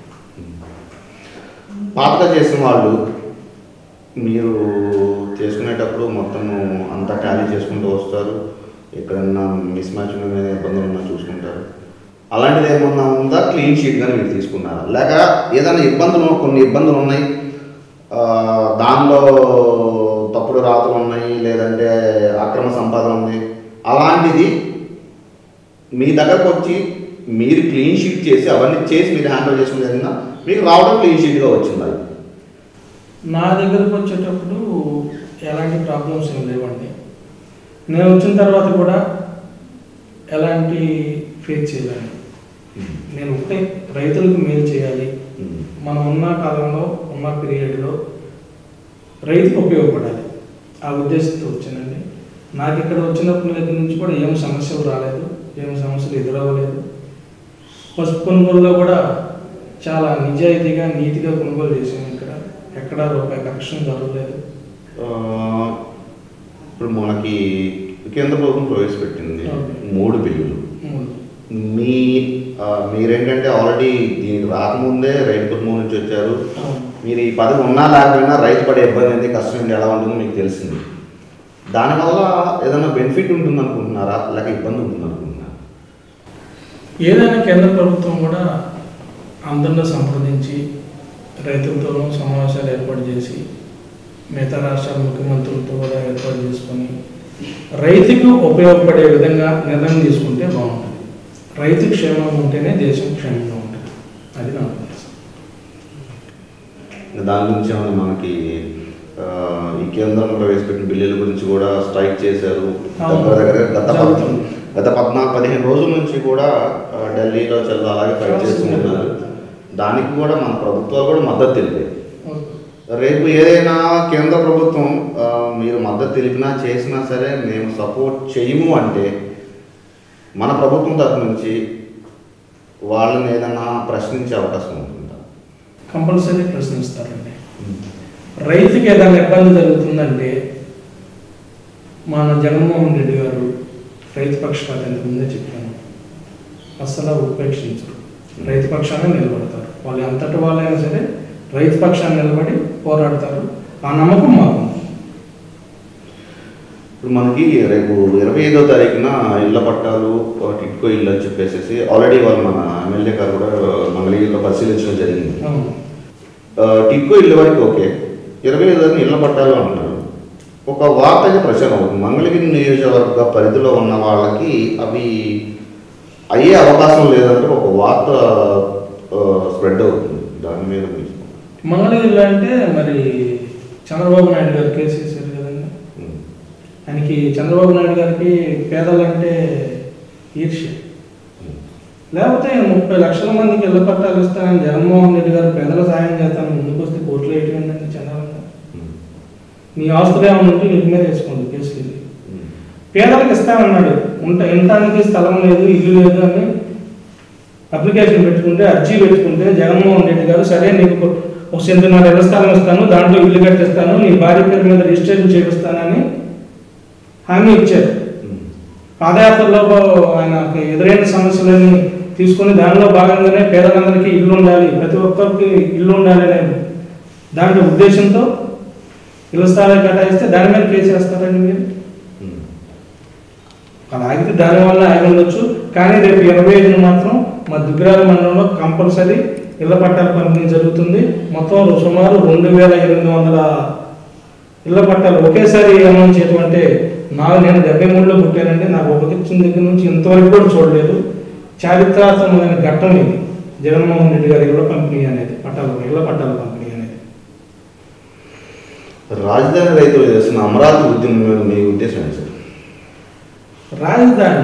పాతగా చేసిన వాళ్ళు మీరు చేసుకునేటప్పుడు మొత్తము అంతా టాలీ చేసుకుంటూ వస్తారు, ఎక్కడన్నా మిస్ మ్యాచ్ మీద ఇబ్బందులు ఉన్నా చూసుకుంటారు. అలాంటిది ఏమన్నా ఉందా? క్లీన్ షీట్ కానీ మీరు తీసుకున్నారా? లేక ఏదైనా ఇబ్బందులు కొన్ని ఇబ్బందులు ఉన్నాయి, దానిలో తప్పుడు రాతలు ఉన్నాయి, లేదంటే అక్రమ సంపాదన ఉంది, అలాంటిది మీ దగ్గరకు వచ్చి మీరు క్లీన్ షీట్ చేసి అవన్నీ చేసి మీరు హ్యాండిల్ చేసుకుని జరిగిందా? మీకు రావడం క్లీన్ షీట్గా వచ్చిందా? నా దగ్గరకు వచ్చేటప్పుడు ఎలాంటి ప్రాబ్లమ్స్ ఏం లేవండి. నేను వచ్చిన తర్వాత కూడా ఎలాంటి ఫేస్ చేయాలి, నేను ఒకటే రైతులకు మేలు చేయాలి, మనం ఉన్న కాలంలో ఉన్న పీరియడ్లో రైతుకు ఉపయోగపడాలి, ఆ ఉద్దేశంతో వచ్చానండి. నాకు ఇక్కడ వచ్చినప్పటి దగ్గర నుంచి కూడా ఏం సమస్యలు రాలేదు, ఏం సమస్యలు ఎదురవ్వలేదు. పసుపు కొనుగోలులో కూడా చాలా నిజాయితీగా నీట్గా కొనుగోలు చేసాము. ఇక్కడ ఎక్కడా రూపాయి కరెక్షన్ జరగలేదు. ఇప్పుడు మనకి కేంద్ర ప్రభుత్వం ప్రవేశపెట్టింది మూడు బిల్లులు. మీ మీరేంటంటే ఆల్రెడీ దీనికి రాకముందే రైతు కుటుంబం నుంచి వచ్చారు. మీరు ఈ పదవి ఉన్నా లేకపోయినా రైతు పడే ఇబ్బంది ఏంటి, కష్టం ఏంటి, ఎలా ఉంటుందో మీకు తెలిసింది. దానివల్ల ఏదైనా బెనిఫిట్ ఉంటుంది అనుకుంటున్నారా, లేక ఇబ్బంది ఉంటుంది అనుకుంటున్నారా? ఏదైనా కేంద్ర ప్రభుత్వం కూడా అందరిలో సంప్రదించి రైతులతో సమావేశాలు ఏర్పాటు చేసి మిగతా రాష్ట్రాల ముఖ్యమంత్రులతో కూడా ఏర్పాటు చేసుకొని రైతుకు ఉపయోగపడే విధంగా నిర్ణయం తీసుకుంటే బాగుంటుంది. రైతు క్షేమంగా ఉంటేనే దేశం క్షేమంగా ఉంటుంది. అది నా ఉద్దేశం. దాని గురించి ఏమైనా మనకి ఈ కేంద్రం ప్రవేశపెట్టిన బిల్లుల గురించి కూడా స్ట్రైక్ చేశారు. దగ్గర దగ్గర గత గత పద్నాలుగు పదిహేను రోజుల నుంచి కూడా ఢిల్లీలో చాలా అలాగే ఫైట్ చేస్తున్నారు. దానికి కూడా మన ప్రభుత్వాలు కూడా మద్దతు తెలిపాయి. రేపు ఏదైనా కేంద్ర ప్రభుత్వం మీరు మద్దతు తెలిపినా చేసినా సరే మేము సపోర్ట్ చేయము అంటే మన ప్రభుత్వం తరఫు నుంచి వాళ్ళని ఏదైనా ప్రశ్నించే అవకాశం ఉంటుందా? కంపల్సరీ ప్రశ్నిస్తారండి. రైతుకి ఏదైనా ఇబ్బంది జరుగుతుందంటే మన జగన్మోహన్ రెడ్డి గారు రైతు పక్షపాతం ముందే చెప్పాను, అస్సలు ఉపేక్షించరు, రైతు పక్షాన్ని నిలబడతారు. వాళ్ళు ఎంతటి వాళ్ళైనా సరే రైతు పక్షాన్ని నిలబడి పోరాడతారు. ఆ నమ్మకం మాకు. ఇప్పుడు మనకి రేపు ఇరవై ఐదో తారీఖున ఇళ్ల పట్టాలు టిట్కో ఇల్లు అని చెప్పేసి ఆల్రెడీ వాళ్ళు మన ఎమ్మెల్యే గారు కూడా మంగళగిరిలో పరిశీలించడం జరిగింది. టిట్కో ఇల్లు వరకు ఓకే, ఇరవై ఐదో ఇళ్ల పట్టాలు అంటున్నారు. ఒక వార్తగా ప్రచారం అవుతుంది. మంగళగిరి నియోజకవర్గ పరిధిలో ఉన్న వాళ్ళకి అవి అయ్యే అవకాశం లేదంటే ఒక వార్త స్ప్రెడ్ అవుతుంది. దాని మీద మంగళగిరిలో అంటే మరి చంద్రబాబు నాయుడు గారు కేసు వేశారు కదండి. ఆయనకి చంద్రబాబు నాయుడు గారికి పేదలంటే ఈర్ష్య. లేకపోతే ముప్పై లక్షల మందికి ఇళ్ల పట్టాలు ఇస్తానని జగన్మోహన్ రెడ్డి గారు పేదల సాయం చేస్తానని ముందుకు వస్తే కోర్టులో ఏంటండి చంద్రబాబు? నీ ఆస్తులు ఏమన్నా ఉంటే ఇంటి మీద వేసుకోండి కేసులు. పేదలకు ఇస్తానన్నాడు, ఉంట ఇంటానికి స్థలం లేదు, ఇల్లు లేదు అని అప్లికేషన్ పెట్టుకుంటే, అర్జీ పెట్టుకుంటే జగన్మోహన్ రెడ్డి గారు సరే నీకు ఒక సెంటున్నర ఇళ్ల స్థలం ఇస్తాను, దాంట్లో ఇల్లు కట్టిస్తాను, నీ భార్య పేరు మీద రిజిస్ట్రేషన్ చేపిస్తానని హామీ ఇచ్చారు. పాదయాత్రలో ఆయనకు ఎదురైన సమస్యలని తీసుకొని దానిలో భాగంగానే పేదలందరికీ ఇల్లు ఉండాలి, ప్రతి ఒక్కరికి ఇల్లు ఉండాలి అనే దాంట్లో ఉద్దేశంతో ఇళ్ల స్థలాలు కేటాయిస్తే దాని మీద కేసు వేస్తారండి మీరు. అలా ఆగితే దానివల్ల ఆగి ఉండొచ్చు. కానీ రేపు ఇరవై ఐదున మాత్రం మా దుగ్గిరాల మండలంలో కంపల్సరీ ఇళ్ల పట్టాల పంపిణీ జరుగుతుంది. మొత్తం సుమారు రెండు వేల ఎనిమిది వందల ఇళ్ల పట్టాలు ఒకేసారి అనౌన్స్ చేయటం అంటే నాకు నేను డెబ్బై మూడులో పుట్టానండి. నాకు ఒక వచ్చిన దగ్గర నుంచి ఇంతవరకు కూడా చూడలేదు. చారిత్రాత్మకమైన ఘట్టం ఇది జగన్మోహన్ రెడ్డి గారి ఇళ్ల పంపిణీ అనేది, పట్టాల ఇళ్ల పట్టాల పంపిణీ అనేది. రాజధాని రైతులు చేస్తున్న అమరావతి ఉద్యమం మీ ఉద్దేశం ఏంటి సార్? రాజధాని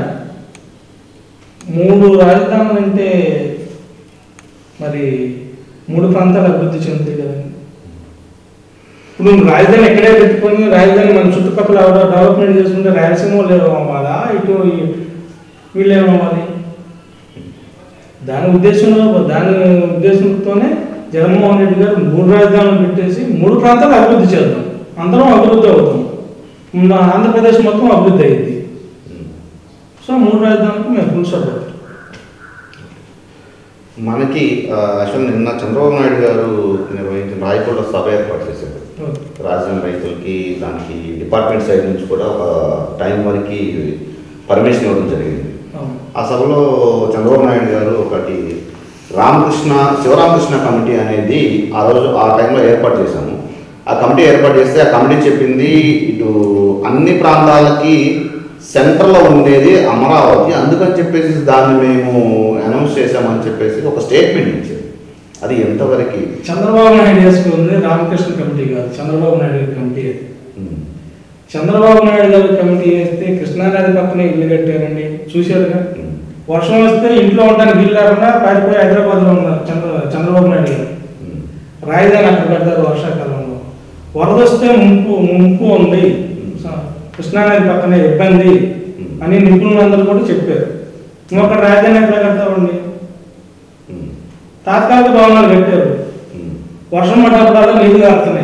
మూడు రాజధానులు అంటే మరి మూడు ప్రాంతాలు అభివృద్ధి చెందుతాయి కదండి. ఇప్పుడు రాజధాని ఎక్కడే పెట్టుకొని రాజధాని మన చుట్టుపక్కల ఎవరో డెవలప్మెంట్ చేసుకుంటే రాయలసీమ వాళ్ళు ఏమవ్వాలా, ఇటు వీళ్ళు ఏమవ్వాలి? దాని ఉద్దేశంలో దాని ఉద్దేశంతోనే జగన్మోహన్ రెడ్డి గారు మూడు రాజధానులు పెట్టేసి మూడు ప్రాంతాలు అభివృద్ధి చేద్దాం, అందరం అభివృద్ధి అవుతాం, మన ఆంధ్రప్రదేశ్ మొత్తం అభివృద్ధి అయ్యింది. సో మూడు రాజధానులకు మేము ఫుల్ సపోర్ట్. మనకి అసలు నిన్న చంద్రబాబు నాయుడు గారు నిర్వహించిన రాయపూర్లో సభ ఏర్పాటు చేశారు. రాజధాని రైతులకి దానికి డిపార్ట్మెంట్ సైడ్ నుంచి కూడా ఒక టైం వరకు పర్మిషన్ ఇవ్వడం జరిగింది. ఆ సభలో చంద్రబాబు నాయుడు గారు ఒకటి రామకృష్ణ శివరామకృష్ణ కమిటీ అనేది ఆ రోజు ఆ టైంలో ఏర్పాటు చేశాము. ఆ కమిటీ ఏర్పాటు చేస్తే ఆ కమిటీ చెప్పింది ఇటు అన్ని ప్రాంతాలకి సెంటర్లో ఉండేది అమరావతి, అందుకని చెప్పేసి దాన్ని మేము అనౌన్స్ చేశామని చెప్పేసి ఒక స్టేట్మెంట్ ఇచ్చారు. అది ఎంతవరకు చంద్రబాబు నాయుడు వేసుకుంది రామకృష్ణ కమిటీ కాదు, చంద్రబాబు నాయుడు కమిటీ. చంద్రబాబు నాయుడు గారి కమిటీ వేస్తే కృష్ణానది పక్కనే ఇల్లు కట్టారండి, చూశారుగా. వర్షం వస్తే ఇంట్లో ఉండడానికి ఇల్లు లేకుండా పారిపోయి హైదరాబాద్లో ఉన్నారు చంద్ర చంద్రబాబు నాయుడు గారు. రాజధాని అక్కడ కట్టారు వర్షాకాలంలో. వరద వస్తే ముంపు ముంపు ఉంది, కృష్ణానది పక్కనే ఇబ్బంది అని నిపుణులందరూ కూడా చెప్పారు. ఇంకొక రాజధాని ఎక్కడ కడతామండి? తాత్కాలిక భవనాలు కట్టారు, వర్షం పడ్డప్పుడల్లా నీళ్లు కారుతున్నాయి.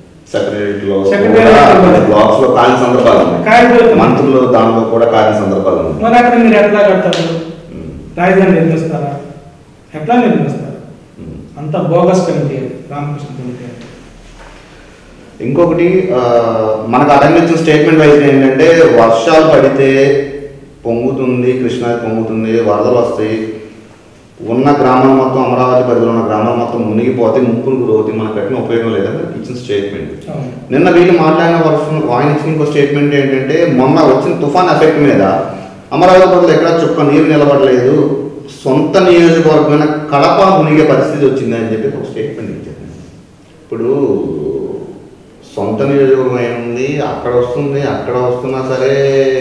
మంత్రులు దాంట్లో కూడా కాలిన సందర్భాలు ఉన్నాయి. మరి అక్కడ మీరు ఎట్లా కడతారు? రాజధాని నిర్మిస్తారా? ఎట్లా నిర్మిస్తారు? అంత బోగస్ కమిటీ రామకృష్ణ కమిటీ. ఇంకొకటి మనకు ఆ టైంలో ఇచ్చిన స్టేట్మెంట్ వైజ్ ఏంటంటే వర్షాలు పడితే పొంగుతుంది, కృష్ణాది పొంగుతుంది, వరదలు వస్తాయి, ఉన్న గ్రామాలు మొత్తం అమరావతి పరిధిలో ఉన్న గ్రామాలు మొత్తం మునిగిపోతే ముంపులు గురవుతాయి, మనకు కట్టిన ఉపయోగం లేదని ఇచ్చిన స్టేట్మెంట్. నిన్న వీళ్ళు మాట్లాడిన వర్షం ఆయన ఇచ్చిన ఇంకో స్టేట్మెంట్ ఏంటంటే మొన్న వచ్చిన తుఫాన్ ఎఫెక్ట్ మీద అమరావతి పరిధిలో ఎక్కడా చుక్క నీరు నిలబడలేదు, సొంత నియోజకవర్గమైన కడప మునిగే పరిస్థితి వచ్చింది అని చెప్పి ఒక స్టేట్మెంట్ ఇచ్చారు. ఇప్పుడు సొంత నియోజకవర్గం ఏముంది, అక్కడ వస్తుంది, అక్కడ వస్తున్నా సరే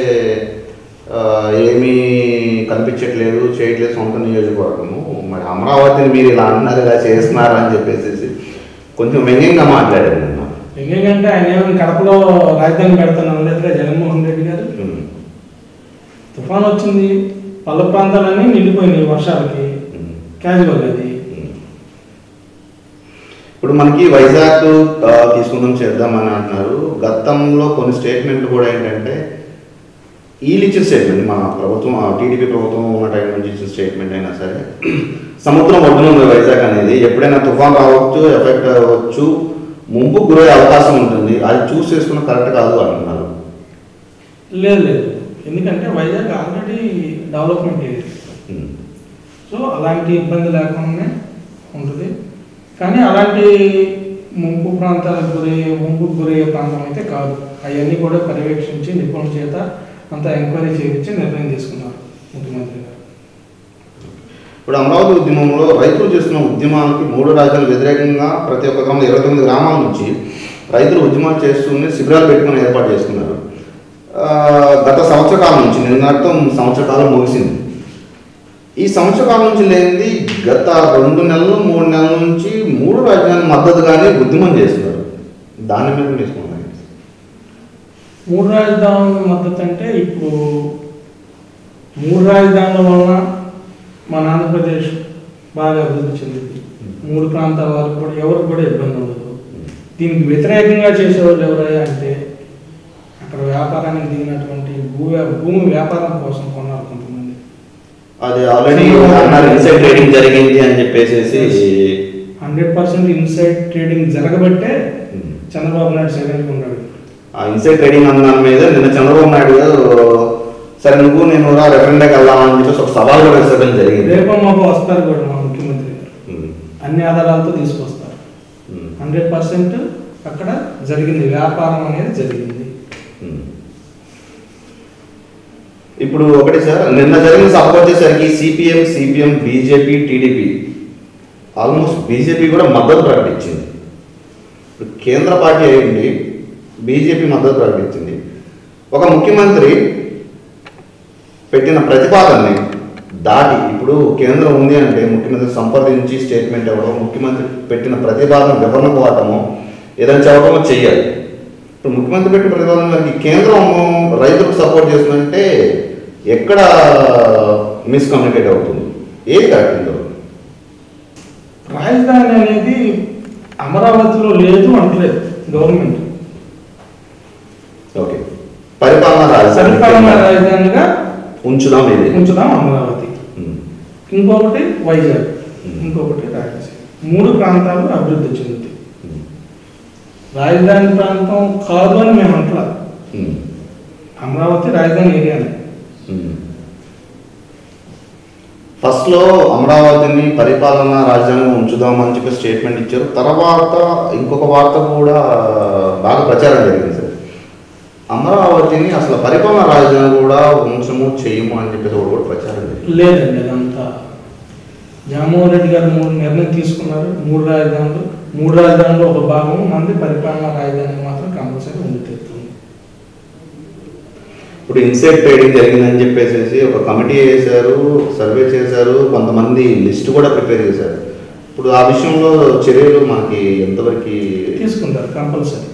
ఏమీ కనిపించట్లేదు, చేయట్లేదు సొంత నియోజకవర్గము. మరి అమరావతిని మీరు ఇలా అన్నారు, ఇలా చేస్తున్నారు అని చెప్పేసి కొంచెం వ్యంగ్యంగా మాట్లాడారు. వ్యంగ్యంగా అంటే ఆయన ఏమైనా కడపలో రాజధాని పెడతాను లేదా జగన్మోహన్ రెడ్డి గారు? తుఫాన్ వచ్చింది, పల్ల ప్రాంతాలన్నీ నిండిపోయినాయి వర్షాలకి, క్యాజువల్ అది. ఇప్పుడు మనకి వైజాగ్ తీసుకుందాం చేద్దామని అంటున్నారు. గతంలో కొన్ని స్టేట్మెంట్లు కూడా ఏంటంటే వీళ్ళు ఇచ్చిన స్టేట్మెంట్, మన ప్రభుత్వం టీడీపీ ప్రభుత్వం ఉన్న టైం నుంచి ఇచ్చిన స్టేట్మెంట్ అయినా సరే సముద్రం ఒడ్డున ఉంది వైజాగ్ అనేది, ఎప్పుడైనా తుఫాన్ రావచ్చు, ఎఫెక్ట్ అవ్వచ్చు, ముంపు గురయ్యే అవకాశం ఉంటుంది, అది చూస్ చేసుకున్న కరెక్ట్ కాదు అంటున్నారు. లేదు లేదు, ఎందుకంటే Vizag already development area, so అలాంటి ఇబ్బంది లేకుండానే ఉంటుంది. కానీ అలాంటి ముంపు ప్రాంతాలకు గురయ్యే ముంపుకు గురయ్యే ప్రాంతం అయితే కాదు. అవన్నీ కూడా పర్యవేక్షించి నిపుణుల చేత అంతా ఎంక్వైరీ చేయించి నిర్ణయం తీసుకున్నారు ముఖ్యమంత్రి గారు. ఇప్పుడు అమరావతి ఉద్యమంలో రైతులు చేస్తున్న ఉద్యమానికి మూడు రాజ్యాలు వ్యతిరేకంగా ప్రతి ఒక్క గ్రామంలో ఇరవై తొమ్మిది గ్రామాల నుంచి రైతులు ఉద్యమాలు చేస్తూనే శిబిరాలు పెట్టుకుని ఏర్పాటు చేసుకున్నారు. గత సంవత్సర కాలం నుంచి, నిన్నటితో సంవత్సర కాలం ముగిసింది. ఈ సంవత్సర కాలం నుంచి లేనిది గత రెండు నెలలు మూడు నెలల నుంచి మూడు రాజధానుల మద్దతుగానే ఉద్యమం చేస్తున్నారు. దాని మీద తీసుకున్నాను. మూడు రాజధానుల మద్దతు అంటే ఇప్పుడు మూడు రాజధానుల వలన మన ఆంధ్రప్రదేశ్ బాగా అభివృద్ధి చెందింది. మూడు ప్రాంతాల వాళ్ళకి కూడా ఎవరికి కూడా ఇబ్బంది ఉండదు. దీనికి వ్యతిరేకంగా చేసేవాళ్ళు ఎవరయ్యా అంటే అక్కడ వ్యాపారానికి దిగినటువంటి భూ భూమి వ్యాపారం కోసం కొన్నారు కొంతమంది. అది ఆల్రెడీ ఇన్సైడ్ ట్రేడింగ్ జరిగింది అని చెప్పేసి హండ్రెడ్ పర్సెంట్ ఇన్సైడ్ ట్రేడింగ్ జరగబట్టే చంద్రబాబు నాయుడు సైలెంట్గా ఉన్నాడు. ఆ ఇన్సైడ్ ట్రేడింగ్ అన్న మీద నిన్న చంద్రబాబు నాయుడు గారు సరే నువ్వు నేను రా రెఫరెండంకి వెళ్దామని చెప్పేసి ఒక సవాల్ కూడా విసరడం జరిగింది. రేపు మాకు వస్తారు కూడా మా ముఖ్యమంత్రి గారు, అన్ని ఆధారాలతో తీసుకొస్తారు. హండ్రెడ్ పర్సెంట్ అక్కడ జరిగింది, వ్యాపారం అనేది జరిగింది. ఇప్పుడు ఒకటి సార్, నిన్న జరిగిన సభ వచ్చేసరికి CPM CPM BJP TDP almost BJP కూడా మద్దతు ప్రకటించింది. ఇప్పుడు కేంద్ర పార్టీ అయింది, బీజేపీ మద్దతు ప్రకటించింది. ఒక ముఖ్యమంత్రి పెట్టిన ప్రతిపాదనని దాటి ఇప్పుడు కేంద్రం ఉంది అంటే ముఖ్యమంత్రి సంప్రదించి స్టేట్మెంట్ ఇవ్వడం, ముఖ్యమంత్రి పెట్టిన ప్రతిపాదన వివరణ పోవటమో ఏదైనా చెప్పడమో చెయ్యాలి. ఇప్పుడు ముఖ్యమంత్రి పెట్టిన ప్రతిపాదనకి కేంద్రం రైతులకు సపోర్ట్ చేస్తుందంటే ఎక్కడ మిస్కమ్యూనికేట్ అవుతుంది, ఏది కరెక్ట్? రాజధాని అనేది అమరావతిలో లేదు అంటలేదు గవర్నమెంట్. ఓకే, పరిపాలన రాజధాని పరిపాలన రాజధానిగా ఉంచుదాం, ఇది ఉంచుదాం అమరావతి. ఇంకొకటి వైజాగ్. ఇంకొకటి రాయలసీమ. మూడు ప్రాంతాలు అభివృద్ధి చెందుతాయి. రాజధాని ప్రాంతం కాదు అని మేము అంటలా, అమరావతి రాజధాని ఏరియానే. ఫస్ట్లో అమరావతిని పరిపాలనా రాజధానిగా ఉంచుదామని చెప్పి స్టేట్మెంట్ ఇచ్చారు. తర్వాత ఇంకొక వార్త కూడా బాగా ప్రచారం జరిగింది సార్, అమరావతిని అసలు పరిపాలనా రాజధాని కూడా ఉంచము చేయము అని చెప్పేసి కూడా ప్రచారం జరిగింది. లేదండి, అదంతా జగన్మోహన్ రెడ్డి గారు మూడు నిర్ణయం తీసుకున్నారు. మూడు రాజధానులు మూడు రాజధానులు ఒక భాగం మంది పరిపాలనా రాజధాని మాత్రం కంపల్సరీ ఉంది తెస్తుంది. ఇప్పుడు ఇన్సైడ్ ట్రేడింగ్ జరిగిందని చెప్పేసి ఒక కమిటీ వేశారు, సర్వే చేశారు, కొంతమంది లిస్ట్ కూడా ప్రిపేర్ చేశారు. ఇప్పుడు ఆ విషయంలో చర్యలు మనకి ఎంతవరకు తీసుకుంటారు? కంపల్సరీ.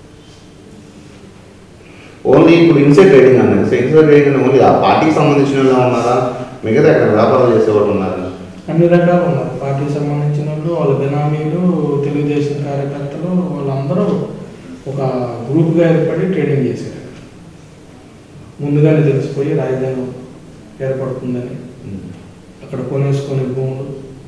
ఓన్లీ ఇప్పుడు ఇన్సైడ్ ట్రేడింగ్ అన్నారు. ఇన్సైడ్ ట్రేడింగ్ ఓన్లీ ఆ పార్టీకి సంబంధించిన వాళ్ళు ఉన్నారా, మిగతా ఎక్కడ వ్యాపారాలు చేసేవాళ్ళు ఉన్నారా? అన్ని రకాలు ఉన్నారు. పార్టీకి సంబంధించిన వాళ్ళు, వాళ్ళ బినామీలు, తెలుగుదేశం కార్యకర్తలు, వాళ్ళందరూ ఒక గ్రూప్గా ఏర్పడి ట్రేడింగ్ చేశారు. ముందుగానే తెలిసిపోయి రాజధాని ఏర్పడుతుందని అక్కడ కొనేసుకునే భూములు,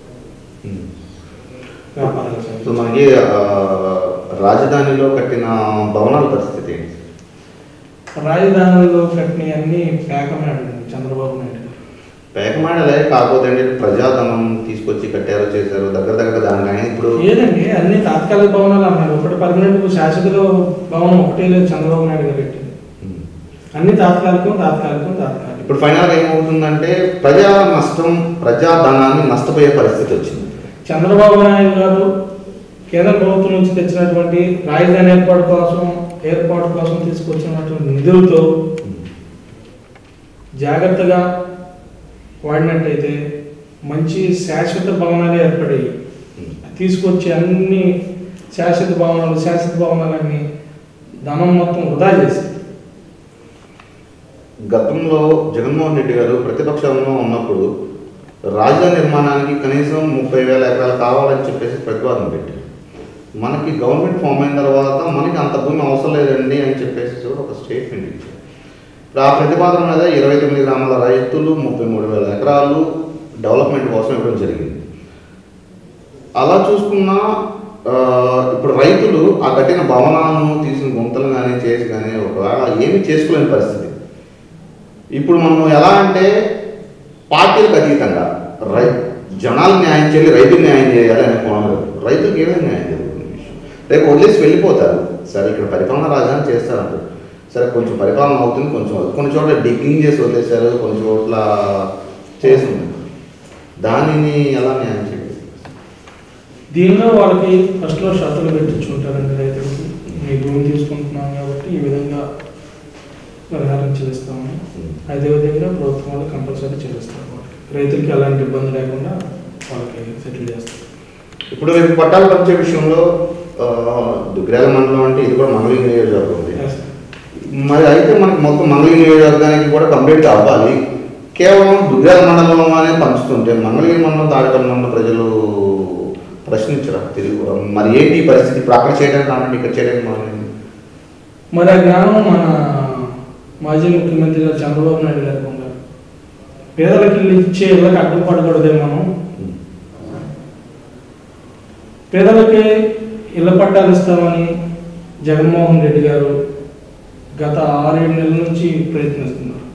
వ్యాపారాలు. ఇప్పుడు మనకి రాజధానిలో కట్టిన భవనాల పరిస్థితి ఏంటి? రాజధానిలో కట్టినవన్నీ పేకమేడండి చంద్రబాబు నాయుడు. పేకమాడలే, కాకపోతే అంటే ప్రజాధనం తీసుకొచ్చి కట్టారో చేశారు దగ్గర దగ్గర దానికైనా. ఇప్పుడు లేదండి, అన్ని తాత్కాలిక భవనాలు అన్నారు. ఒకటి పర్మనెంట్ శాశ్వత భవనం ఒకటే లేదు చంద్రబాబు నాయుడు గారు పెట్టింది. అన్ని తాత్కాలికం తాత్కాలికం తాత్కాలికం. ఇప్పుడు ఫైనల్గా ఏమవుతుందంటే ప్రజా నష్టం, ప్రజాధనాన్ని నష్టపోయే పరిస్థితి వచ్చింది. చంద్రబాబు నాయుడు గారు కేంద్ర ప్రభుత్వం నుంచి తెచ్చినటువంటి రాజధాని ఏర్పాటు కోసం ఏర్పాటు కోసం తీసుకొచ్చినటువంటి నిధులతో జాగ్రత్తగా వాడినట్టయితే మంచి శాశ్వత భవనాలు ఏర్పడాయి. తీసుకొచ్చి అన్ని శాశ్వత భవనాలు శాశ్వత భవనాలన్నీ ధనం మొత్తం వృధా చేసి. గతంలో జగన్మోహన్ రెడ్డి గారు ప్రతిపక్షంలో ఉన్నప్పుడు రాజధాని నిర్మాణానికి కనీసం ముప్పై వేల ఎకరాలు కావాలని చెప్పేసి ప్రతిపాదన పెట్టారు. మనకి గవర్నమెంట్ ఫామ్ అయిన తర్వాత మనకి అంత భూమి అవసరం లేదండి అని చెప్పేసి కూడా ఒక స్టేట్మెంట్ ఇచ్చారు. ఆ ప్రతిపాదన మీద ఇరవై తొమ్మిది గ్రామాల రైతులు ముప్పై మూడు వేల ఎకరాలు డెవలప్మెంట్ కోసం ఇవ్వడం జరిగింది. అలా చూసుకున్నా ఇప్పుడు రైతులు ఆ కట్టిన భవనాలను తీసిన గుంతలు కానీ చేసి కానీ ఒకవేళ ఏమి చేసుకోలేని పరిస్థితి. ఇప్పుడు మనం ఎలా అంటే పార్టీలకు అతీతంగా రై జనాలకు న్యాయం చేయాలి, రైతులకు న్యాయం చేయాలి అనే కోణంలో రైతులకు ఏమైనా న్యాయం జరుగుతుంది విషయం. రేపు వదిలేసి వెళ్ళిపోతారు, సరే ఇక్కడ పరిపాలన రాజధాని చేస్తారంటారు, సరే కొంచెం పరిపాలన అవుతుంది, కొంచెం కొన్ని చోట్ల డిగ్గింగ్ చేసి వదిలేశారు, కొన్ని చోట్ల చేసింది, దానిని ఎలా న్యాయం చేయాలి? దీనిలో వాళ్ళకి ఫస్ట్లో షరతులు పెట్టించుకుంటారండి. రైతులకి మీ భూమి తీసుకుంటున్నాం కాబట్టి ఈ విధంగా పరిహారం చెల్లిస్తాము, అదేవిధంగా ప్రభుత్వం వాళ్ళు కంపల్సరీ చెల్లిస్తారు. రైతులకి ఎలాంటి ఇబ్బంది లేకుండా వాళ్ళకి సెటిల్ చేస్తారు. ఇప్పుడు రేపు పట్టాలు పంచే విషయంలో దుగ్గిరాల మండలం అంటే ఇది కూడా మంగళగిరి నియోజకవర్గం ఉంది. మరి అయితే మనకి మొత్తం మంగళగిరి నియోజకవర్గానికి కూడా కంప్లీట్గా అవ్వాలి. కేవలం దుగ్గిరాల మండలం అనే పంచుతుంటే మంగళగిరి మండలం తాడేపల్లి మండలం ప్రజలు ప్రశ్నించరా తిరిగి మరి ఏంటి పరిస్థితి? ఇప్పుడు అక్కడ చేయడానికి కావాలంటే ఇక్కడ చేయడానికి మానేది. మరి ఆ జ్ఞానం మన మాజీ ముఖ్యమంత్రి గారు చంద్రబాబు నాయుడు గారికి ఉన్నారు. పేదలకు ఇల్లు ఇచ్చే ఇళ్ళకి అడ్డం పడకూడదే మనం. పేదలకి ఇళ్ళ పట్టాలు ఇస్తామని జగన్మోహన్ రెడ్డి గారు గత ఆరేడు నెలల నుంచి ప్రయత్నిస్తున్నారు.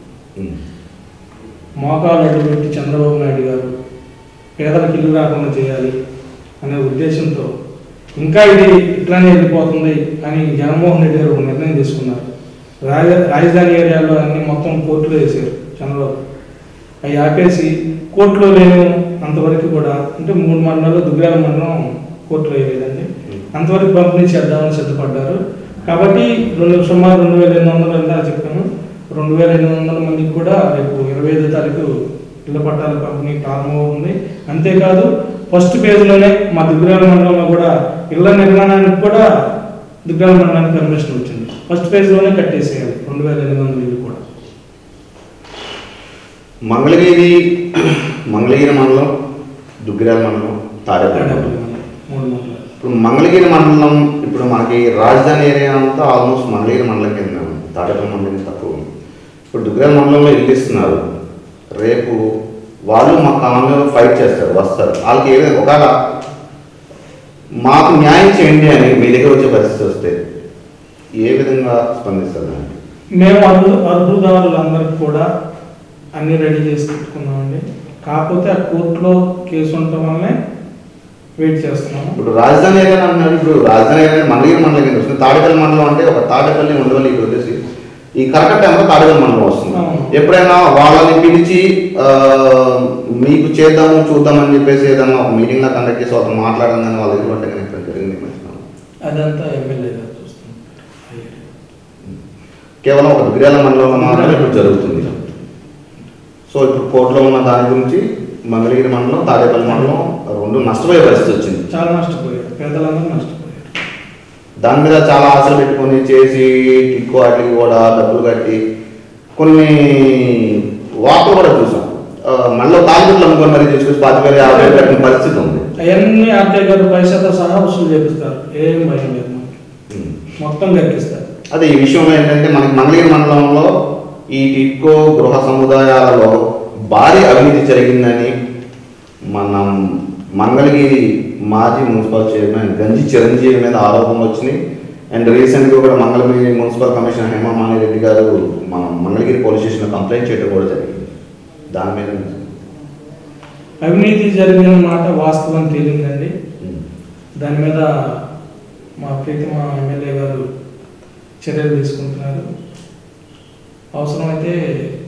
మోకాలు అడ్డు పెట్టి చంద్రబాబు నాయుడు గారు పేదలకు ఇల్లు రాకుండా చేయాలి అనే ఉద్దేశంతో ఇంకా ఇది ఇట్లానే వెళ్ళిపోతుంది అని జగన్మోహన్ రెడ్డి గారు ఒక నిర్ణయం తీసుకున్నారు. రాజ రాజధాని ఏరియాలో అన్ని మొత్తం కోర్టులో వేసారు చంద్రబాబు. అవి ఆపేసి కోర్టులో లేను అంతవరకు కూడా, అంటే మూడు మండలాలు దుగ్గిరాల మండలం కోర్టులో వేయలేదండి, అంతవరకు పంపిణీ చేద్దామని సిద్ధపడ్డారు. కాబట్టి రెండు సుమారు రెండు వేల ఎనిమిది వందలు ఎంత చెప్పాను, రెండు వేల ఎనిమిది వందల మందికి కూడా రేపు ఇరవై ఐదో తారీఖు ఇళ్ల పట్టాల పంపిణీ ప్రారంభమవుతుంది. అంతేకాదు ఫస్ట్ పేజ్లోనే మా దుగ్గిరాల మండలంలో కూడా ఇళ్ల నిర్మాణానికి కూడా దుగ్గిరాల మండలానికి పర్మిషన్ వచ్చింది. ఫస్ట్ పేజ్లోనే కట్టేసేయాలి రెండు వేల ఎనిమిది వందల ఇల్లు కూడా. మంగళగిరి మంగళగిరి మండలం, దుగ్గిరాల మండలం, తాడేపల్లి మండలం, మూడు మండలం. ఇప్పుడు మంగళగిరి మండలం ఇప్పుడు మనకి రాజధాని ఏరియా అంతా ఆల్మోస్ట్ మంగళగిరి మండలం కింద ఉంది, తాడేపల్లి మండలం తక్కువ ఉంది. ఇప్పుడు దుగ్గిరాల మండలంలో ఇల్లు ఇస్తున్నారు. రేపు వాళ్ళు మా కాలంలో ఫైట్ చేస్తారు, వస్తారు. వాళ్ళకి ఏ ఒకవేళ మాకు న్యాయం చేయండి అని మీ దగ్గర వచ్చే పరిస్థితి వస్తే ఏ విధంగా స్పందిస్తారు? మేము అర్హు అర్హుదారులందరికీ కూడా అన్ని రెడీ చేసి పెట్టుకున్నామండి. కాకపోతే ఆ కోర్టులో కేసు ఉండటం వల్లనే వెయిట్ చేస్తున్నాము. ఇప్పుడు రాజధాని ఏరియా అన్నారు. ఇప్పుడు రాజధాని ఏరియా మండలి మండలం కింద వస్తుంది. తాడేపల్లి మండలం అంటే ఒక తాడేపల్లి ఉండవల్లి ఇక్కడ వచ్చేసి ఈ కరెక్ట్ టైంలో తాడేపల్లి మండలం వస్తుంది. ఎప్పుడైనా వాళ్ళని పిలిచి మీకు చేద్దాము చూద్దామని చెప్పేసి ఏదన్నా ఒక మీటింగ్ లా కండక్ట్ చేసి వాళ్ళతో మాట్లాడడం కానీ వాళ్ళ దగ్గర ఉంటే కానీ ఇక్కడ జరిగింది అదంతా ఎమ్మెల్యే గారు చూస్తుంది. కేవలం ఒక దుగ్గిరాల మండలంలో మాత్రమే ఇప్పుడు జరుగుతుంది. సో ఇప్పుడు కోర్టులో ఉన్న దాని గురించి మంగళగిరి మండలం తాడేపల్లి మండలం రెండు నష్టపోయే పరిస్థితి వచ్చింది. చాలా నష్టపోయారు, పేదలందరూ నష్టపోయారు. దాని మీద చాలా ఆశలు పెట్టుకొని చేసి టిక్కు వాటికి కూడా డబ్బులు కట్టి కొన్ని వార్తలు కూడా చూసాం. మళ్ళీ తాలిబుట్లు అమ్ముకొని మరీ తీసుకొచ్చి పాతి వేల యాభై వేలు కట్టిన పరిస్థితి ఉంది. అవన్నీ ఆర్టీ గారు పైసతో సహా వసూలు చేపిస్తారు, ఏం భయం లేదు, మొత్తం కట్టిస్తారు. అదే ఈ విషయంలో ఏంటంటే మనకి మంగళగిరి మండలంలో ఈ టిట్కో గృహ సముదాయాలలో భారీ అవినీతి జరిగిందని మనం మంగళగిరి మాజీ మున్సిపల్ చైర్మన్ గంజి చిరంజీవి మీద ఆరోపణలు వచ్చినాయి. అండ్ రీసెంట్గా కూడా మంగళగిరి మున్సిపల్ కమిషనర్ హేమమాలిని రెడ్డి గారు మన మంగళగిరి పోలీస్ స్టేషన్లో కంప్లైంట్ చేయడం కూడా జరిగింది. దాని మీద అవినీతి జరిగిన మాట వాస్తవం తేలిందండి. దాని మీద మా ప్రీతమ ఎమ్మెల్యే గారు చర్యలు తీసుకుంటున్నారు. అవసరమైతే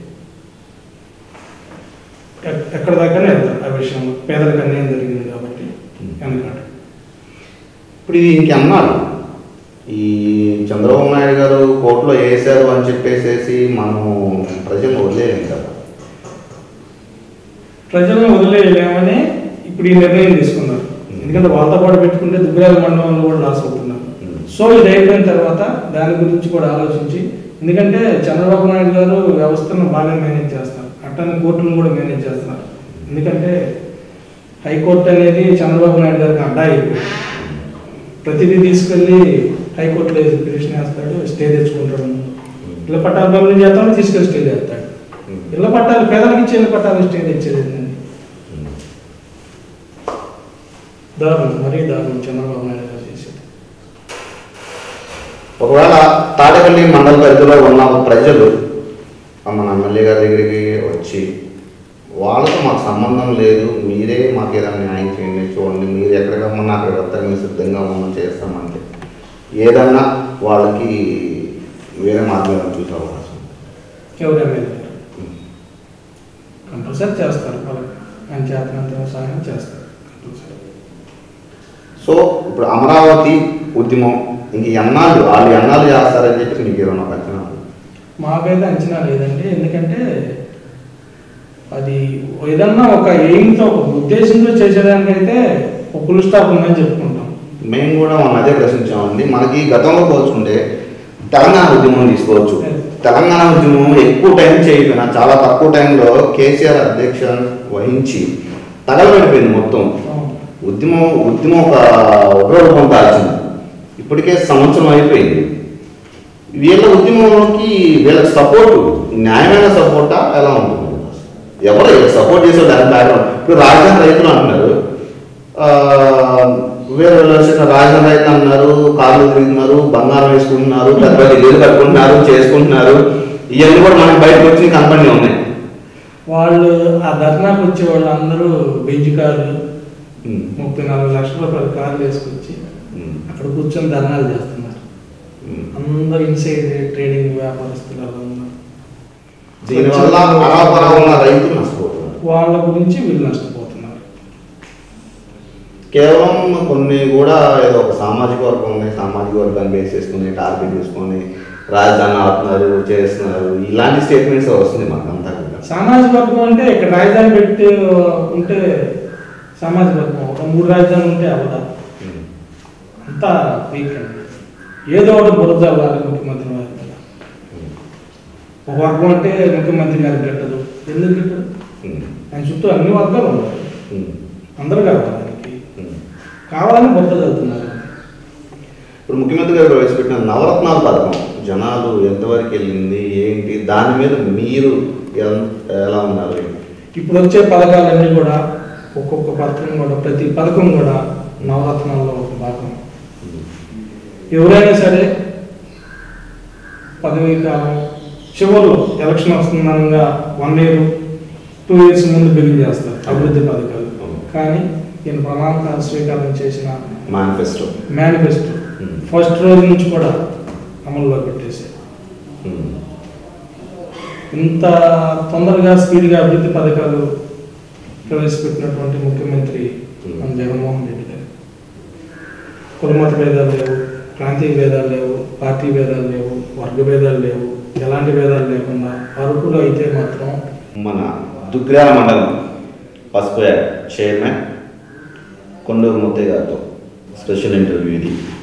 ఎక్కడ దాకానే వెళ్తారు ఆ విషయంలో. పేదలకు అన్యాయం జరిగింది కాబట్టి ఎందుకంటే ఇప్పుడు ఇది ఇంకన్నాడు ఈ చంద్రబాబు నాయుడు గారు కోర్టులో వేసారు అని చెప్పేసేసి మనం ప్రజలను వదిలేయలేం కదా. ప్రజలను వదిలేయలేమని ఇప్పుడు ఈ నిర్ణయం తీసుకున్నారు. ఎందుకంటే వాళ్ళతో పాటు పెట్టుకుంటే దుగ్గిరాల మండలంలో కూడా లాస్ అవుతున్నారు. సో ఇది అయిపోయిన తర్వాత దాని గురించి కూడా ఆలోచించి, ఎందుకంటే చంద్రబాబు నాయుడు గారు వ్యవస్థను బాగా మేనేజ్ చేస్తారు, అట్టని కోర్టును కూడా మేనేజ్ చేస్తున్నారు. ఎందుకంటే హైకోర్టు అనేది చంద్రబాబు నాయుడు గారికి అడ్డా అయిపోయింది. ప్రతిదీ తీసుకెళ్ళి హైకోర్టులో పిటిషన్ వేస్తాడు, స్టే తెచ్చుకుంటాడు. ఇళ్ళ పట్టాలు పంపిణీ చేస్తాడు, తీసుకెళ్ళి స్టే చేస్తాడు. ఇళ్ళ పట్టాలు పేదలకు ఇచ్చే ఇళ్ళ పట్టాలు స్టే తెచ్చేది దారుణం, మరీ దారుణం చంద్రబాబు నాయుడు గారు చేసేది. ఒకవేళ తాడేపల్లి మండల పరిధిలో ఉన్న ప్రజలు మన ఎమ్మెల్యే గారి దగ్గరికి వచ్చి వాళ్ళతో మాకు సంబంధం లేదు, మీరే మాకు ఏదైనా న్యాయం చేయండి, చూడండి, మీరు ఎక్కడికి రమ్మన్నా అక్కడికి వస్తారు, మేము సిద్ధంగా ఉన్నాం చేస్తామంటే ఏదన్నా వాళ్ళకి వేరే మార్గాలను చూసే అవకాశం ఎవరు ఎమ్మెల్యే కంపల్సరీ చేస్తారు, వాళ్ళకి ఆయన చేతనంత సహాయం చేస్తారు. సో ఇప్పుడు అమరావతి ఉద్యమం ఇంక ఎన్నాళ్ళు వాళ్ళు ఎన్నాళ్ళు చేస్తారని చెప్పి మీకు ఏమన్నా అంచనా? మాకైతే అంచనా లేదండి. ఎందుకంటే అది ఏదన్నా ఒక ఎయిమ్తో ఒక ఉద్దేశంతో చేసేదానికైతే ఒక ఫుల్ స్టాప్ ఉందని చెప్పుకుంటాం. మేము కూడా మనం అదే ప్రశ్నించామండి. మనకి గతంలో పోల్చుకుంటే తెలంగాణ ఉద్యమం తీసుకోవచ్చు. తెలంగాణ ఉద్యమం ఎక్కువ టైం చేయకపోయినా చాలా తక్కువ టైంలో కేసీఆర్ అధ్యక్ష వహించి తగలబడిపోయింది మొత్తం. ఉద్యమం ఉద్యమం ఒక ఉగ్రరూపం దాల్చింది. ఇప్పటికే సంవత్సరం అయిపోయింది. వీళ్ళ ఉద్యమంలోకి వీళ్ళకి సపోర్టు న్యాయమైన సపోర్టా ఎలా ఉంటుంది? ఎవరు సపోర్ట్ చేసే దాని బ్యాక్గ్రౌండ్ ఇప్పుడు రాజధాని రైతులు అంటున్నారు, వేరే రాజధాని రైతులు అంటున్నారు, కార్లు తిరుగుతున్నారు, బంగారం వేసుకుంటున్నారు, పెద్ద పెద్ద ఇల్లు కట్టుకుంటున్నారు, చేసుకుంటున్నారు. ఇవన్నీ కూడా మనకి బయటకు వచ్చి కనపడి ఉన్నాయి. వాళ్ళు ఆ ధర్నాకు వచ్చే వాళ్ళు అందరూ బెంచ్ కార్లు ముప్పై నాలుగు లక్షల రూపాయల కార్లు వేసుకొచ్చి అక్కడ కూర్చొని ధర్నాలు చేస్తున్నారు. అందరూ ఇన్సైడ్ ట్రేడింగ్ వ్యాపారస్తులు ఉన్నారు. దీనివల్ల అరాపరా ఉన్న రైతులు నష్టపోతున్నారు. వాళ్ళ గురించి వీళ్ళు నష్టపోతున్నారు. కేవలం కొన్ని కూడా ఏదో ఒక సామాజిక వర్గం ఉంది, సామాజిక వర్గాన్ని బేస్ చేసుకుని టార్గెట్ చేసుకొని రాజధాని ఆపుతున్నారు, చేస్తున్నారు, ఇలాంటి స్టేట్మెంట్స్ వస్తుంది మనకంతా కూడా. సామాజిక వర్గం అంటే ఇక్కడ రాజధాని పెట్టి ఉంటే సామాజిక వర్గం ఒక మూడు రాజధానులు ఉంటే అవదా? అంతా వీక్ అండి. ఏదో ఒకటి బురద వాళ్ళు ముఖ్యమంత్రి వారి మీద. ఒక వర్గం అంటే ముఖ్యమంత్రి గారికి కట్టదు, ఎందుకు కట్టదు? ఆయన చుట్టూ అన్ని వర్గాలు ఉన్నారు, అందరూ కావాలి, ఆయనకి కావాలని బురద చదువుతున్నారు. ఇప్పుడు ముఖ్యమంత్రి గారు ప్రవేశపెట్టిన నవరత్నాల పథకం జనాలు ఎంతవరకు వెళ్ళింది ఏంటి, దాని మీద మీరు ఎలా ఉన్నారు? ఇప్పుడు వచ్చే పథకాలన్నీ కూడా ఒక్కొక్క పథకం కూడా ప్రతి పథకం కూడా నవరత్నాల్లో ఒక భాగం. ఎవరైనా సరే పదవీ కాలం చివరిలో ఎలక్షన్ వస్తుందనగా వన్ ఇయర్ టూ ఇయర్స్ ముందు బిగిన్ చేస్తారు అభివృద్ధి పథకాలు. కానీ ఈయన ప్రమాణ స్వీకారం చేసిన మేనిఫెస్టో మేనిఫెస్టో ఫస్ట్ రోజు నుంచి కూడా అమల్లో పెట్టేశారు. ఇంత తొందరగా స్పీడ్గా అభివృద్ధి పథకాలు ప్రవేశపెట్టినటువంటి ముఖ్యమంత్రి మన జగన్మోహన్ రెడ్డి గారు. కులమత భేదాలు లేవు, ప్రాంతీయ భేదాలు లేవు, పార్టీ భేదాలు లేవు, వర్గ భేదాలు లేవు, ఎలాంటి భేదాలు లేకుండా అరకులో అయితే మాత్రం మన దుగ్గ్రాల మండలం పసుపు చైర్మన్ కొండూరు ముత్తయ్య గారితో స్పెషల్ ఇంటర్వ్యూ ఇది.